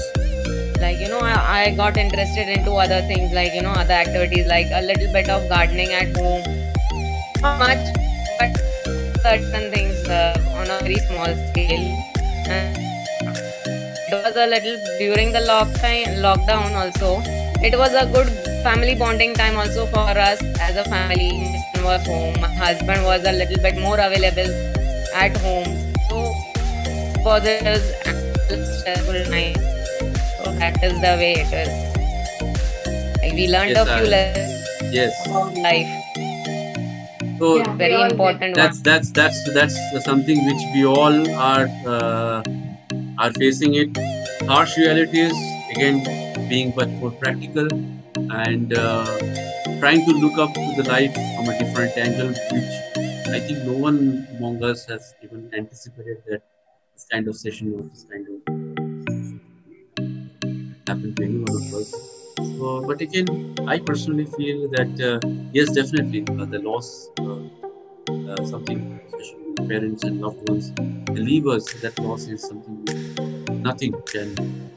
I got interested into other things, other activities, like a little bit of gardening at home. Not much, but certain things on a very small scale. And it was a little during the lockdown also. It was a good family bonding time also for us as a family. My son was home. My husband was a little bit more available at home. So positives and stressful night. So that is the way it is. We learned a few lessons about life. So very important. That's something which we all are facing it. Harsh realities, again, being much more practical and trying to look up to the life from a different angle, which I think no one among us has even anticipated that this kind of session or this kind of happen to any one of us. So, but again, I personally feel that yes, definitely the loss, something, especially with parents and loved ones, they leave us. That loss is something nothing can.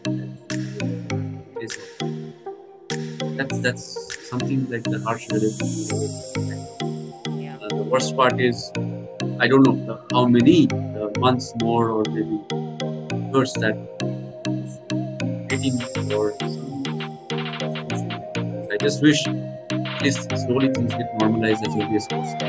That's something like the harsh reality. Yeah. The worst part is, I don't know how many months more or maybe years that waiting for some. I just wish this slowly things get normalized as early as possible.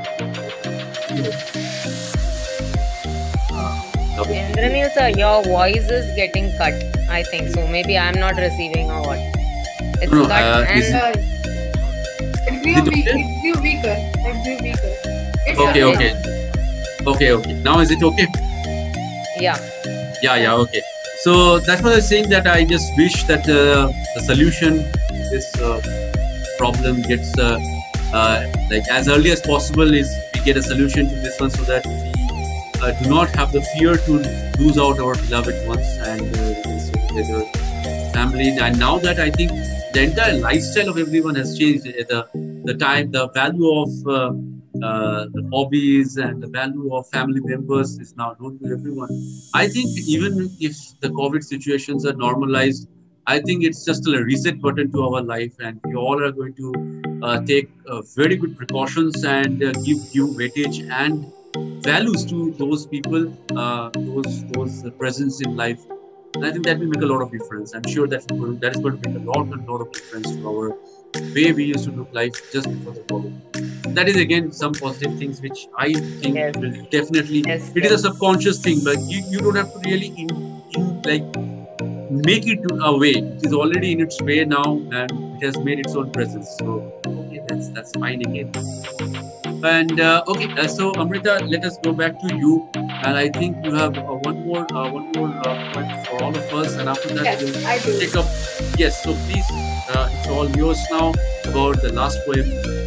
Indranil sir, your voice is getting cut. I think so. Maybe I'm not receiving or what. It's No, cut and It grew weaker. It's Okay. Now is it okay? yeah. Yeah. Okay. So that's what I was saying, that I just wish that the solution to this problem gets like as early as possible. Is we get a solution to this one so that we do not have the fear to lose out our beloved ones and we can stay together, family. And now that I think the entire lifestyle of everyone has changed, the time, the value of the hobbies and the value of family members is now known to everyone. I think even if the COVID situations are normalized, I think it's just a reset button to our life, and we all are going to take very good precautions and give due weightage and values to those people, those presence in life. And I think that will make a lot of difference. I'm sure that is going to make a lot of difference to our way we used to look life just before the COVID. That is again some positive things which I think will definitely. It is a subconscious thing, but you don't have to really like make it a way. It is already in its way now, and it has made its own presence. So okay, that's fine again. And okay, so Amrita, let us go back to you. And I think you have one more point for all of us. And after that, Yes, we'll I do. take up. Yes, so please, it's all yours now about the last poem.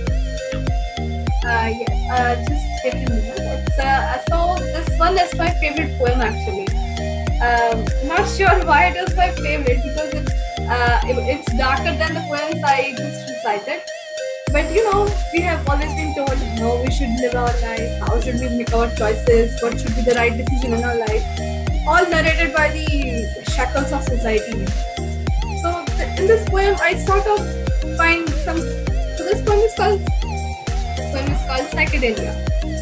Yes, just give me a minute. So this one is my favorite poem actually. Not sure why it is my favorite, because it's darker than the poems I just recited. But we have always been told how we should live our life, how should we make our choices, what should be the right decision in our life, all narrated by the shackles of society. So in this poem, I sort of find some. So this poem is called Psychedelia.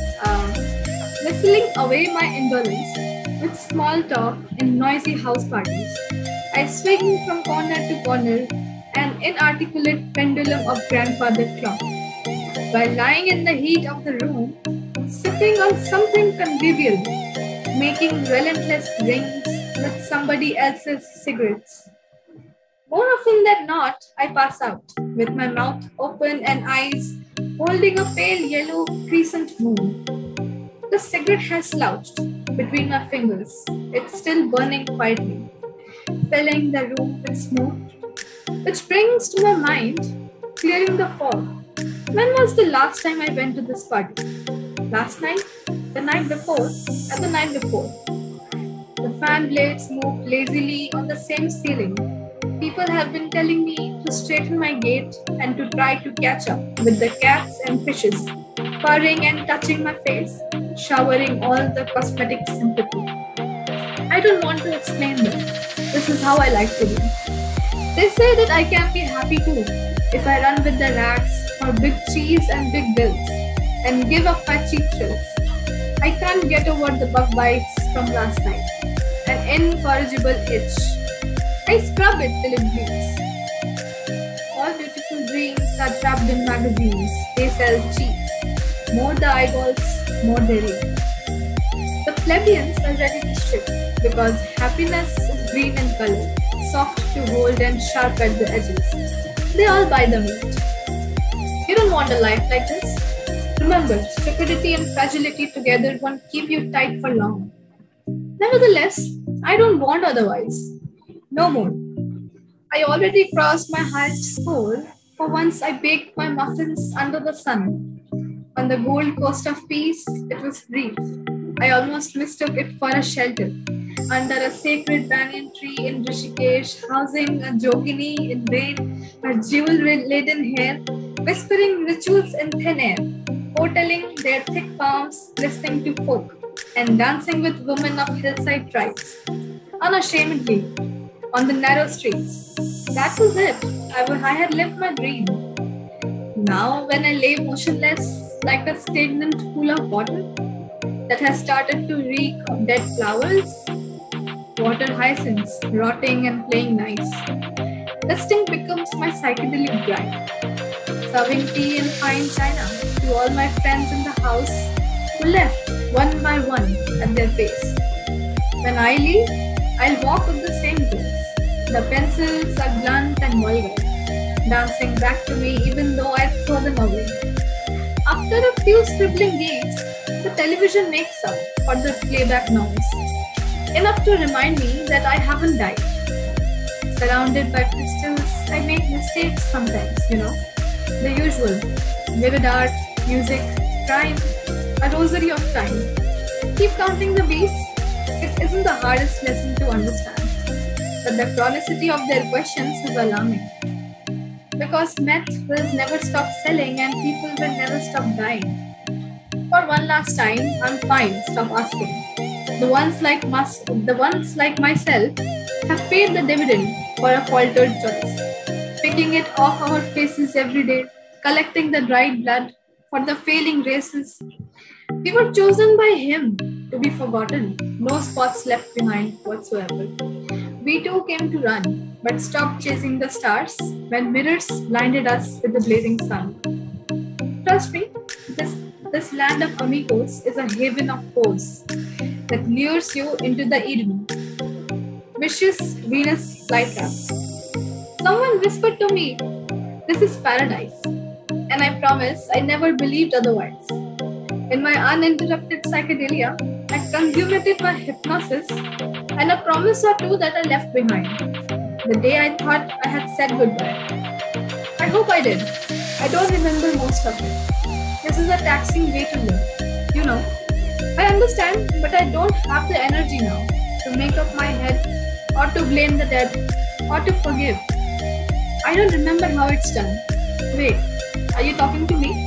Whistling away my indolence with small talk and noisy house parties, I swing from corner to corner, an inarticulate pendulum of grandfather clock, while lying in the heat of the room, sipping on something convivial, making relentless rings with somebody else's cigarettes. More often than not, I pass out with my mouth open and eyes holding a pale yellow crescent moon. The cigarette has slouched between my fingers. It's still burning quietly, filling the room with smoke, which brings to my mind, clearing the fog. When was the last time I went to this party? Last night? The night before? And the night before? The fan blades move lazily on the same ceiling. People have been telling me to straighten my gait and to try to catch up with the cats and fishes, purring and touching my face, showering all the cosmetic sympathy. I don't want to explain them. This is how I like to be. They say that I can be happy too if I run with the rats for big cheese and big bills and give up my cheap thrills. I can't get over the bug bites from last night, an incorrigible itch. I scrub it till it bleeds. All beautiful dreams are trapped in magazines. They sell cheap. More the eyeballs, more they read. The plebeians are ready to strip because happiness is green in color, soft to hold and sharp at the edges. They all buy the meat. You don't want a life like this. Remember, stupidity and fragility together won't keep you tight for long. Nevertheless, I don't want otherwise. No more. I already crossed my highest score. For once, I baked my muffins under the sun. On the gold coast of peace, it was brief. I almost mistook it for a shelter. Under a sacred banyan tree in Rishikesh, housing a yogini in rain, her jewel-laden hair, whispering rituals in thin air, foretelling their thick palms, listening to folk, and dancing with women of hillside tribes. Unashamedly, on the narrow streets. That was it. I had lived my dream. Now, when I lay motionless like a stagnant pool of water that has started to reek of dead flowers, water hyacinths rotting and playing nice, resting becomes my psychedelic bride, serving tea in fine china to all my friends in the house who left one by one at their pace. When I leave, I'll walk with the same girls. The pencils are blunt and vulgar, dancing back to me even though I throw them away. After a few scribbling gigs, the television makes up for the playback noise, enough to remind me that I haven't died. Surrounded by crystals, I make mistakes sometimes, the usual. Vivid art, music, crime, a rosary of time. Keep counting the beats. It isn't the hardest lesson to understand, but the chronicity of their questions is alarming. Because meth will never stop selling and people will never stop dying. For one last time, I'm fine, stop asking. The ones like myself have paid the dividend for a faltered choice, picking it off our faces every day, collecting the dried blood for the failing races. We were chosen by him to be forgotten, no spots left behind whatsoever. We too came to run, but stopped chasing the stars when mirrors blinded us with the blazing sun. Trust me, this land of amigos is a haven of foes that lures you into the Eden. Vicious Venus flytraps. Someone whispered to me, "This is paradise," and I promise I never believed otherwise. In my uninterrupted psychedelia, I consummated my hypnosis and a promise or two that I left behind. The day I thought I had said goodbye. I hope I did. I don't remember most of it. This is a taxing way to live. I understand, but I don't have the energy now to make up my head or to blame the dead or to forgive. I don't remember how it's done. Wait, are you talking to me?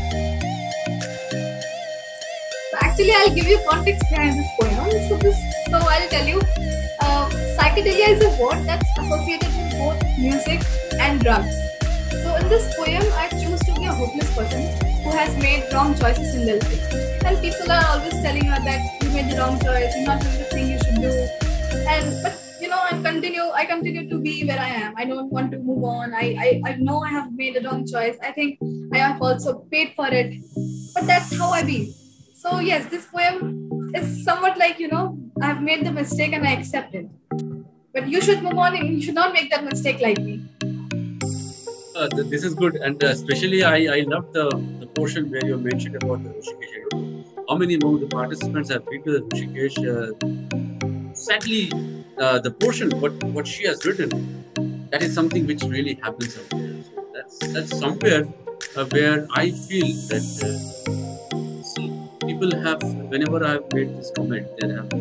Actually, I'll give you context behind this poem. So I'll tell you, psychedelia is a word that's associated with both music and drugs. So in this poem, I choose to be a hopeless person who has made wrong choices in their life. And people are always telling her that you made the wrong choice, you're not doing the thing you should do. But I continue to be where I am. I don't want to move on. I know I have made a wrong choice. I think I have also paid for it. But that's how I be. So yes, this poem is somewhat like, I have made the mistake and I accept it. But you should move on and you should not make that mistake like me. This is good, and especially I love the portion where you mentioned about the Rishikesh. How many among the participants have been to the Rishikesh? Sadly, the portion what she has written, that is something which really happens out there. So that's somewhere where I feel that people have, whenever I have made this comment, they have.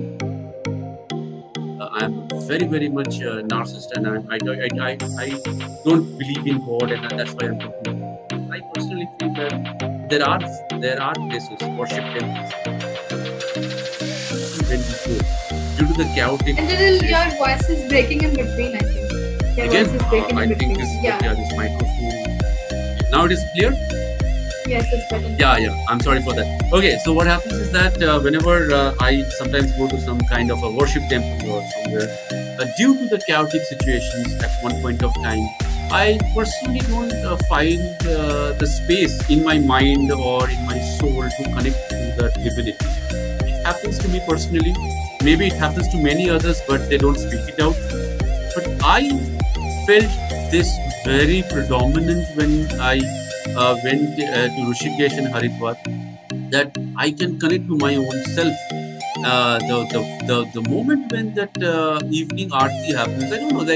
I am very, very much narcissist, and I don't believe in God, and that's why I'm talking. I personally feel that there are places, worship temples, when we go due to the chaotic. And your voice is breaking in between. I think. Your Again, voice is breaking I in between. think this microphone. Now it is clear. Yes, it's better. Yeah. I'm sorry for that. Okay, so what happens is that whenever I sometimes go to some kind of a worship temple or somewhere, due to the chaotic situations at one point of time, I personally don't find the space in my mind or in my soul to connect to the divinity. It happens to me personally. Maybe it happens to many others, but they don't speak it out. But I felt this very predominant when I went to Rishikesh and Haridwar, that I can connect to my own self. The moment when that evening aarti happens, I don't know, like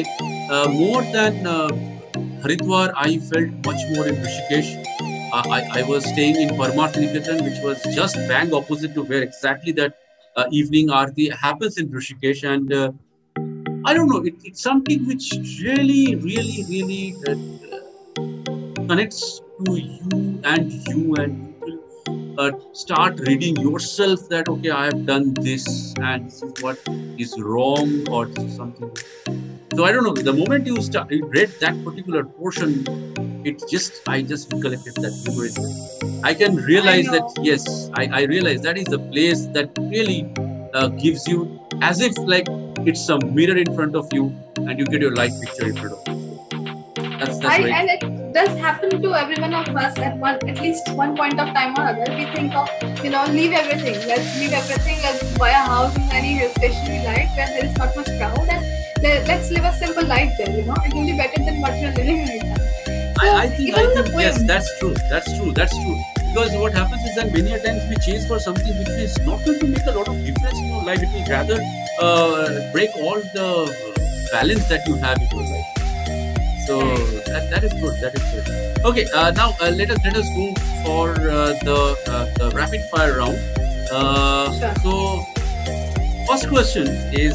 more than Haridwar, I felt much more in Rishikesh. I was staying in Parmarth Niketan, which was just bang opposite to where exactly that evening Aarti happens in Rishikesh. And I don't know, it's something which really connects to you, and you will start reading yourself that, okay, I have done this and this is what is wrong, or this is something. So I don't know, the moment you read that particular portion, I just recollected that memory. I can realize that, yes, I realize that is a place that really gives you, as if like it's a mirror in front of you and you get your life picture in front of you. That's right. And it does happen to every one of us at least one point of time or other. We think of, leave everything. Let's leave everything. Let's buy a house in any hill station we like where there is not much crowd, and let's live a simple life there. It will be better than what we are living right now. So I think yes, that's true. Because what happens is that many a times we chase for something which is not going to make a lot of difference in your life. It will rather break all the balance that you have in your life. So that is good. Okay, now let us go for the rapid fire round. Sure. So first question is,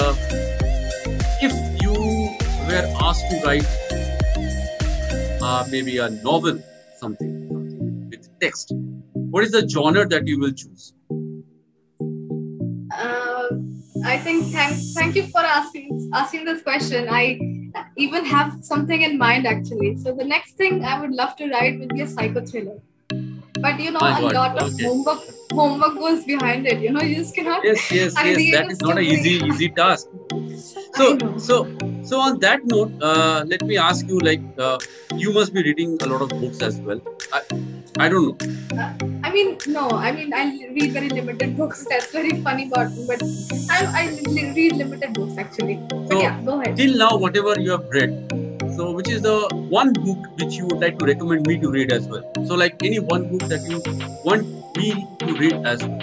if you were asked to write maybe a novel, something with text, what is the genre that you will choose? I think thank you for asking this question. I even have something in mind actually. So the next thing I would love to write would be a psycho thriller. But a lot of homework goes behind it. You just cannot. Yes. That is not an easy task. So on that note, let me ask you, you must be reading a lot of books as well. I don't know. No. I read very limited books. That's very funny about me. But I read limited books actually. But so, yeah, go ahead. Till now, whatever you have read, so which is the one book which you would like to recommend me to read as well? So any one book that you want me to read as well?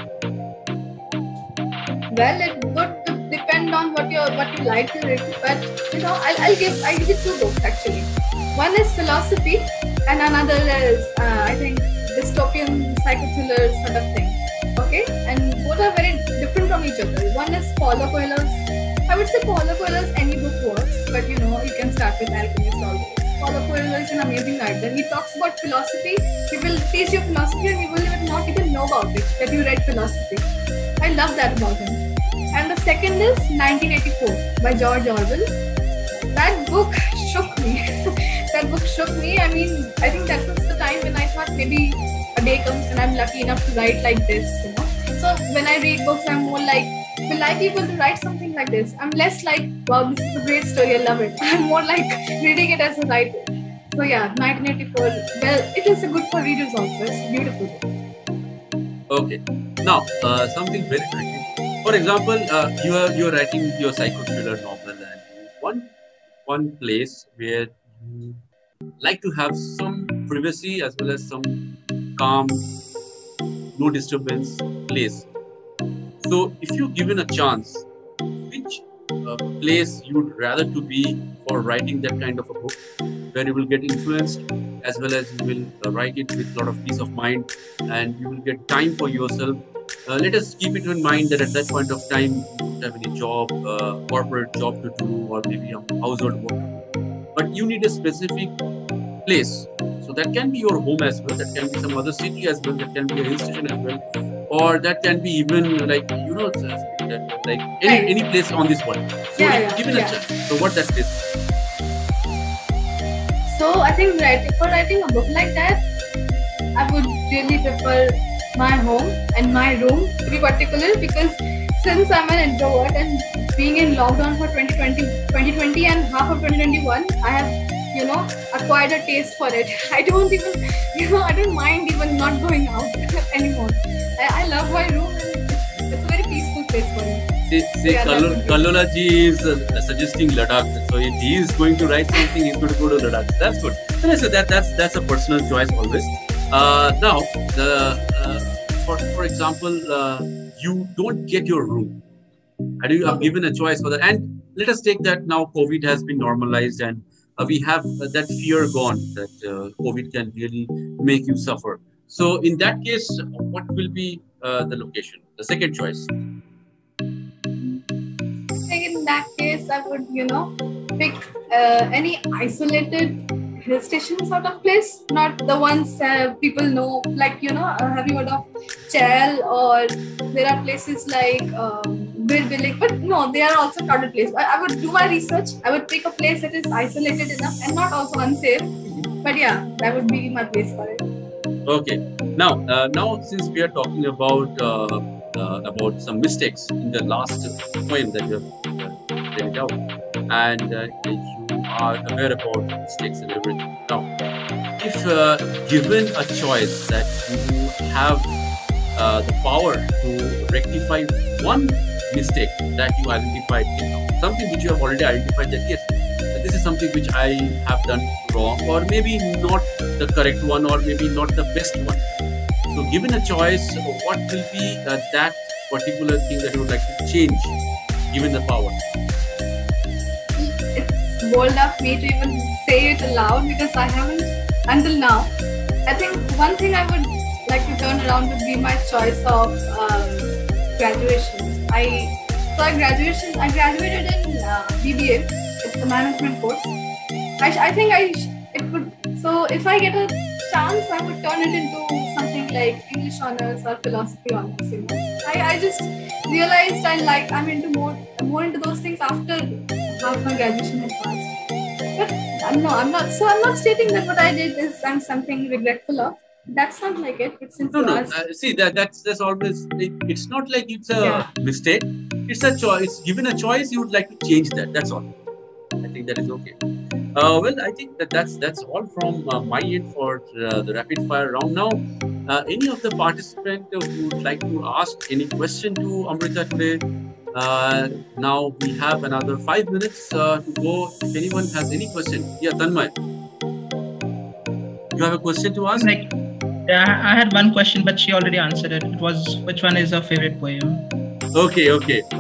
Well, it would depend on what you like to read, but I'll give you two books actually. One is philosophy, and another is I think dystopian psychothriller sort of thing. Okay, and both are very different from each other. One is Paulo Coelho's. I would say Paulo Coelho's any book works, but you can start with Alchemist always. Paulo Coelho is an amazing writer. He talks about philosophy. He will teach you philosophy, and you will not even know about it that you read philosophy. I love that about him. And the second is 1984 by George Orwell. That book shook me. I think that was the time when I thought maybe a day comes and I'm lucky enough to write like this, So when I read books, I'm more like, will I be able to write something like this? I'm less like, wow, this is a great story, I love it. I'm more like reading it as a writer. So yeah, 1984, well, it is good for readers also. It's beautiful. Okay. Now, something very tricky. For example, you're writing your psycho thriller novel, and one place where you like to have some privacy as well as some calm, no disturbance place. So if you're given a chance, which place you would rather to be for writing that kind of a book, where you will get influenced as well as you will write it with a lot of peace of mind, and you will get time for yourself. Let us keep it in mind that at that point of time you don't have any job, corporate job to do, or maybe a household work, but you need a specific place. So that can be your home as well, that can be some other city as well, that can be a hill station as well, or that can be even any place on this world. So give it a chance. So what that is? So I think for writing a book like that, I would really prefer my home and my room to be particular, because since I'm an introvert and being in lockdown for 2020 and half of 2021, I have acquired a taste for it. I don't even I don't mind even not going out anymore. I love my room, and it's a very peaceful place for me. Kalola ji is suggesting Ladakh. So if he is going to write something, he's going to go to Ladakh. That's good. So that's a personal choice always. Now, for example, you don't get your room, and you are given a choice for that. And let us take that now COVID has been normalized and we have that fear gone that COVID can really make you suffer. So in that case, what will be the location, the second choice? I think in that case, I would, pick any isolated hill station sort of place, not the ones people know, like, have you heard of Chel, or there are places like Birbilik, but no, they are also crowded places. I would do my research. I would pick a place that is isolated enough and not also unsafe. But yeah, that would be my place for it. Okay. Now since we are talking about some mistakes in the last poem that you have read out, and you are aware about the mistakes and everything. Now, if given a choice that you have the power to rectify one mistake that you identified, something which you have already identified that yes, this is something which I have done wrong, or maybe not the correct one, or maybe not the best one. So given a choice, what will be that particular thing that you would like to change, given the power? It's bold of me to even say it aloud because I haven't until now. I think one thing I would like to turn around would be my choice of graduation. I graduated in BBA. It's a management course. I think it would. So if I get a chance, I would turn it into something like English honors or philosophy honors. I just realized I'm into more into those things after half my graduation had passed. But no, I'm not. So I'm not stating that what I did is I'm something regretful of. That's not like it. It's no. See, that's always. It's not like it's a mistake. It's a choice. Given a choice, you would like to change that. That's all. I think that is okay. Well, I think that's all from my end for the rapid fire round. Now, any of the participants who would like to ask any question to Amrita today? Now we have another 5 minutes to go. If anyone has any question, yeah, Tanmay, you have a question to ask? I had one question, but she already answered it. It was, which one is her favorite poem? Okay.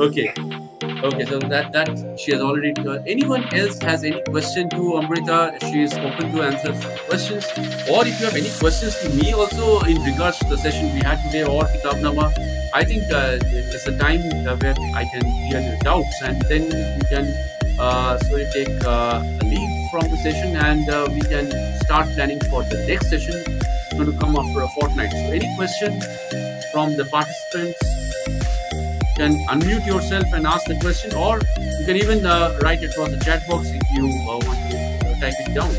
So that she has already. Anyone else has any question to Amrita? She is open to answer questions. Or if you have any questions to me also in regards to the session we had today or Kitabnama, I think it's a time where I can clear your doubts, and then we can slowly take a leave from the session, and we can start planning for the next session. It's going to come after a fortnight. So any question from the participants? You can unmute yourself and ask the question, or you can even write it across the chat box if you want to type it down.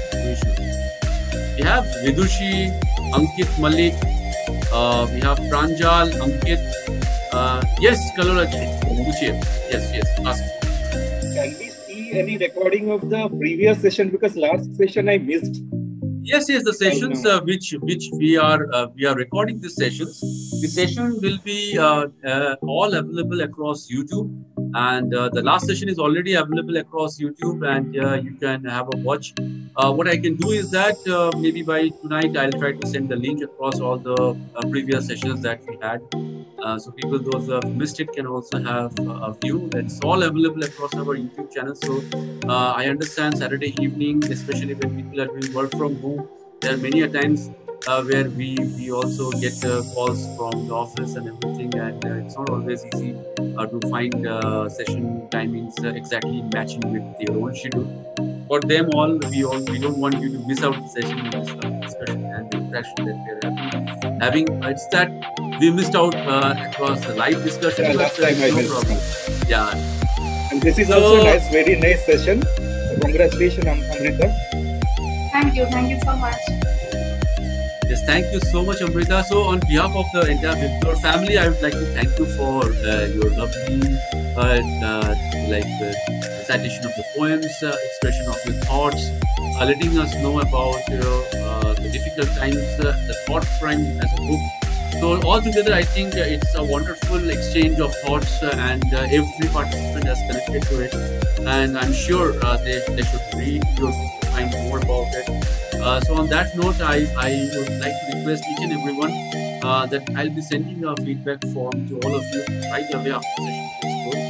We have Vidushi, Ankit Malik, we have Pranjal, Ankit. Yes, Kalolaji, yes, ask. Can we see any recording of the previous session, because last session I missed? Yes, the sessions which we are recording these sessions. The session will be all available across YouTube, and the last session is already available across YouTube, and you can have a watch. What I can do is that maybe by tonight I'll try to send the link across all the previous sessions that we had, so people those who have missed it can also have a view. It's all available across our YouTube channel. So I understand Saturday evening, especially when people are doing work from home, there are many a times where we also get calls from the office and everything, and it's not always easy to find session timings exactly matching with your own schedule. For them all, we don't want you to miss out the session in this discussion and the interaction that we are having. It's that we missed out across the live discussion. Yeah, last time I missed. Problem. Yeah. And this is also a very nice session. Congratulations, Amrita. Thank you so much. Yes, thank you so much, Amrita. So on behalf of the entire Vipur family, I would like to thank you for your lovely recitation of the poems, expression of your thoughts, letting us know about the difficult times, the Thoughtcrime as a book. So altogether, I think it's a wonderful exchange of thoughts, and every participant has connected to it. And I'm sure they should read your book to find more about it. So on that note, I would like to request each and everyone that I'll be sending a feedback form to all of you right away after the session is closed.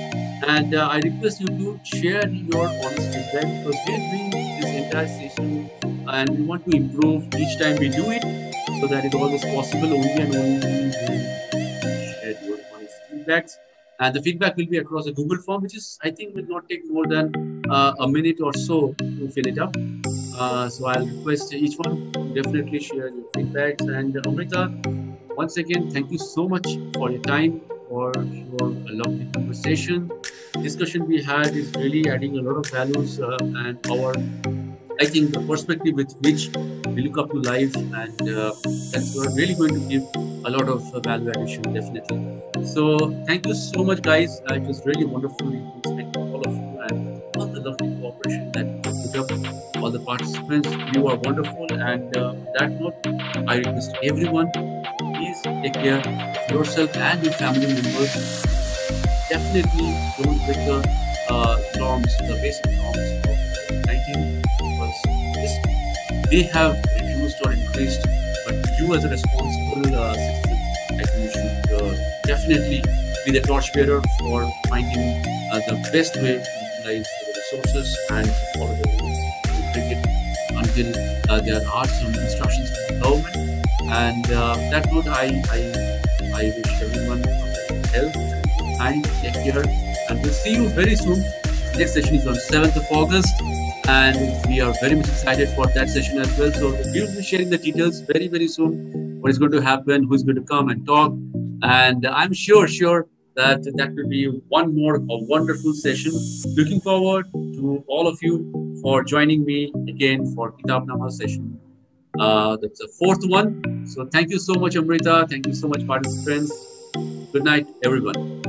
And I request you to share your honest feedback, because we are doing this entire session and we want to improve each time we do it. So that is always possible only and only when you share your honest feedbacks. And the feedback will be across a Google form, which is, I think, will not take more than a minute or so to fill it up. So I'll request each one to definitely share your feedbacks. And Amrita, once again, thank you so much for your time, for your lovely conversation. Discussion we had is really adding a lot of values and I think the perspective with which we look up to life, and that's really going to give a lot of value addition, definitely. So thank you so much, guys. It was really wonderful speaking to all of you and all the lovely cooperation that you put up, all the participants. You are wonderful. And on that note, I request everyone, please take care of yourself and your family members. Definitely don't break the norms, the basic norms of COVID-19, because they have reduced or increased. But you, as a responsible citizen, I think you should definitely be the torchbearer for finding the best way to utilize the resources and follow the rules. Break it until there are some instructions from the government. And that note, I wish everyone health and take care, and we'll see you very soon. Next session is on 7th of August, and we are very much excited for that session as well. So we'll be sharing the details very, very soon. What is going to happen, who's going to come and talk, and I'm sure that will be one more a wonderful session. Looking forward to all of you for joining me again for Kitabnama session. That's the 4th one. So thank you so much, Amrita. Thank you so much, participants. Good night, everyone.